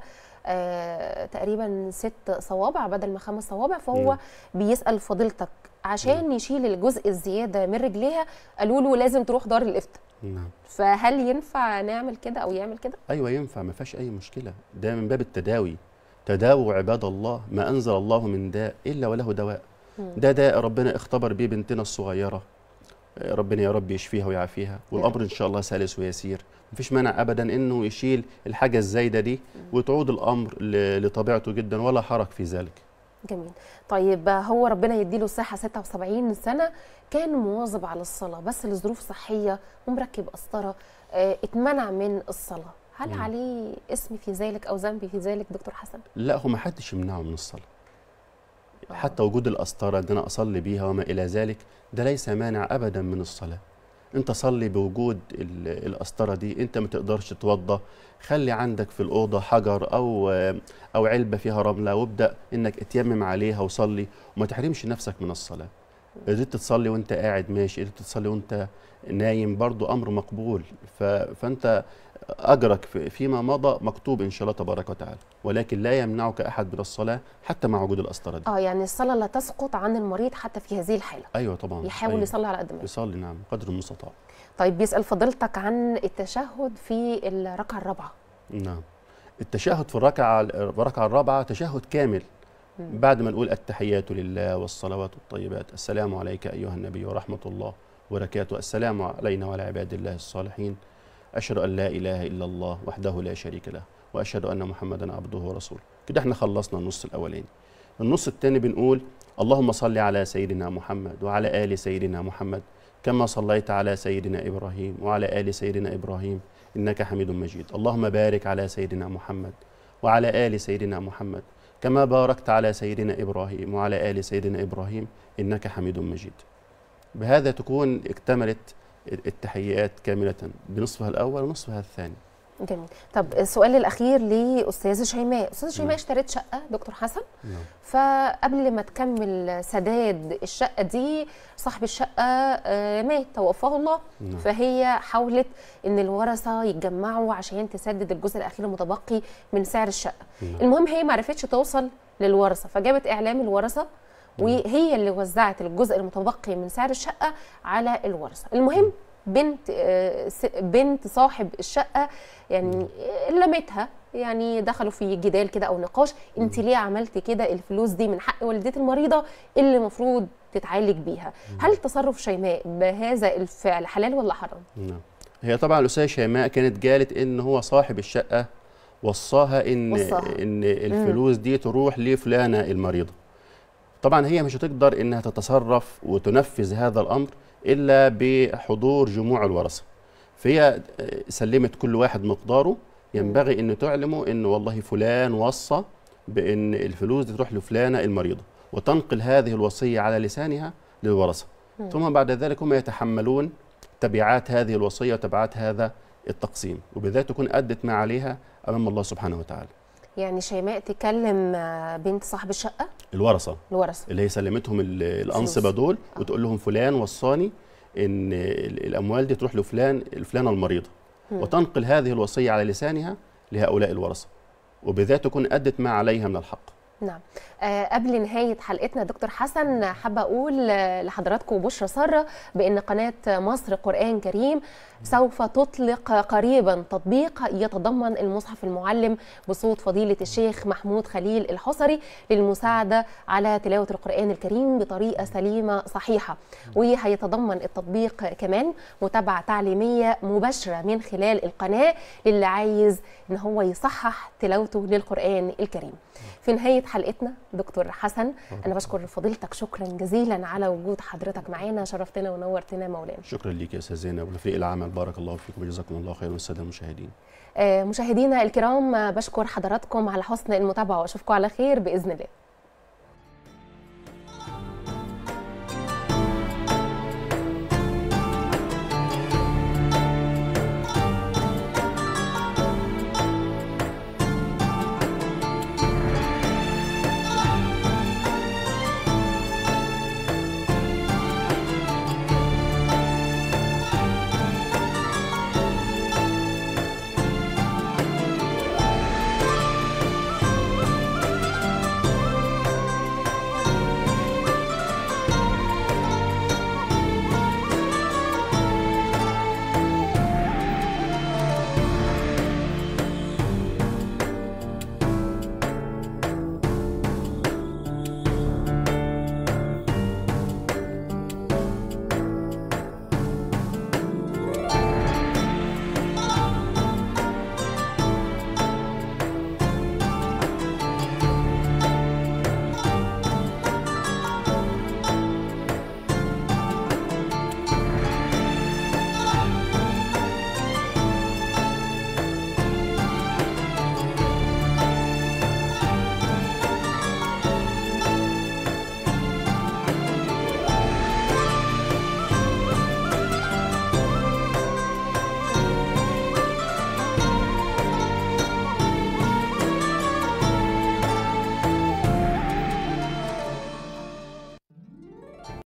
A: آه تقريبا ست صوابع بدل ما خمس صوابع، فهو نعم. بيسال فضيلتك عشان نعم. يشيل الجزء الزياده من رجليها، قالوا له لازم تروح دار الافتاء.
B: نعم.
A: فهل ينفع نعمل كده او يعمل كده؟
B: ايوه ينفع، ما فيهاش اي مشكله، ده من باب التداوي. تداووا عباد الله، ما انزل الله من داء الا وله دواء. ده داء ربنا اختبر بيه بنتنا الصغيره، ربنا يا رب يشفيها ويعافيها، والامر ان شاء الله سلس ويسير، مفيش مانع ابدا انه يشيل الحاجه الزايده دي وتعود الامر لطبيعته جدا ولا حرج في ذلك.
A: جميل. طيب هو ربنا يديله الصحه ستة وسبعين سنه، كان مواظب على الصلاه بس لظروف صحيه ومركب قسطره، اه اتمنع من الصلاه، هل مم. عليه اسم في ذلك او ذنب في ذلك دكتور حسن؟
B: لا، هو ما حدش يمنعه من الصلاه. حتى وجود القسطره ان انا اصلي بيها وما الى ذلك ده ليس مانع ابدا من الصلاه. انت صلي بوجود القسطره دي. انت ما تقدرش تتوضى، خلي عندك في الاوضه حجر او او علبه فيها رمله، وابدا انك اتيمم عليها وصلي، وما تحرمش نفسك من الصلاه. قدرت تصلي وانت قاعد ماشي، قدرت تصلي وانت نايم، برضو امر مقبول. فانت اجرك فيما مضى مكتوب ان شاء الله تبارك وتعالى، ولكن لا يمنعك احد من الصلاه حتى مع وجود القسطره دي.
A: اه يعني الصلاه لا تسقط عن المريض حتى في هذه الحاله.
B: ايوه طبعا،
A: يحاول
B: أيوة.
A: يصلي على قد ما يقدر.
B: يصلي نعم قدر المستطاع.
A: طيب بيسال فضيلتك عن التشهد في الركعه الرابعه.
B: نعم، التشهد في الركعه الركعه الرابعه تشهد كامل. مم. بعد ما نقول التحيات لله والصلوات الطيبات، السلام عليك ايها النبي ورحمه الله وبركاته، السلام علينا وعلى عباد الله الصالحين، أشهد أن لا إله إلا الله وحده لا شريك له وأشهد أن محمدا عبده ورسوله. كده احنا خلصنا النص الأولاني. النص الثاني بنقول اللهم صل على سيدنا محمد وعلى آل سيدنا محمد كما صليت على سيدنا إبراهيم وعلى آل سيدنا إبراهيم إنك حميد مجيد. اللهم بارك على سيدنا محمد وعلى آل سيدنا محمد كما باركت على سيدنا إبراهيم وعلى آل سيدنا إبراهيم إنك حميد مجيد. بهذا تكون اكتملت التحيات كاملة بنصفها الأول ونصفها الثاني.
A: جميل. طب السؤال الأخير لأستاذة شيماء. أستاذة شيماء اشترت شقة دكتور حسن. نعم. فقبل ما تكمل سداد الشقة دي صاحب الشقة مات توفاه الله. نعم. فهي حاولت إن الورثة يتجمعوا عشان تسدد الجزء الأخير المتبقي من سعر الشقة. نعم. المهم هي ما عرفتش توصل للورثة، فجابت إعلام الورثة وهي اللي وزعت الجزء المتبقي من سعر الشقة على الورثة. المهم بنت بنت صاحب الشقة يعني لمتها، يعني دخلوا في جدال كده او نقاش، انت ليه عملتي كده؟ الفلوس دي من حق والدتي المريضة اللي المفروض تتعالج بيها. هل تصرف شيماء بهذا الفعل حلال ولا حرام؟
B: نعم. هي طبعا الأستاذة شيماء كانت قالت ان هو صاحب الشقة وصاها ان وصاها. ان الفلوس دي تروح لفلانة المريضة. طبعا هي مش هتقدر انها تتصرف وتنفذ هذا الامر الا بحضور جموع الورثه. فهي سلمت كل واحد مقداره، ينبغي ان تعلموا ان والله فلان وصى بان الفلوس دي تروح لفلانه المريضه، وتنقل هذه الوصيه على لسانها للورثه. ثم بعد ذلك هم يتحملون تبعات هذه الوصيه وتبعات هذا التقسيم، وبذلك تكون ادت ما عليها امام الله سبحانه وتعالى.
A: يعني شيماء تكلم بنت صاحب الشقه
B: الورثه
A: الورثه
B: اللي هي سلمتهم الانصبه دول، وتقول لهم فلان وصاني ان الاموال دي تروح لفلان الفلانه المريضه، م. وتنقل هذه الوصيه على لسانها لهؤلاء الورثه، وبذات تكون ادت ما عليها من الحق.
A: نعم. آه قبل نهاية حلقتنا دكتور حسن حابة أقول آه لحضراتكم بشرى سارة بأن قناة مصر قرآن كريم سوف تطلق قريبا تطبيق يتضمن المصحف المعلم بصوت فضيلة الشيخ محمود خليل الحصري للمساعدة على تلاوة القرآن الكريم بطريقة سليمة صحيحة، وهيتضمن التطبيق كمان متابعة تعليمية مباشرة من خلال القناة للي عايز إن هو يصحح تلاوته للقرآن الكريم. في نهاية حلقتنا دكتور حسن أنا بشكر فضيلتك شكرا جزيلا على وجود حضرتك معانا، شرفتنا ونورتنا مولانا.
B: شكرا ليك يا أستاذ زينب ولفريق العمل، بارك الله فيكم وجزاكم الله خير والسادة المشاهدين.
A: آه مشاهدينا الكرام بشكر حضراتكم على حسن المتابعة وأشوفكم على خير بإذن الله.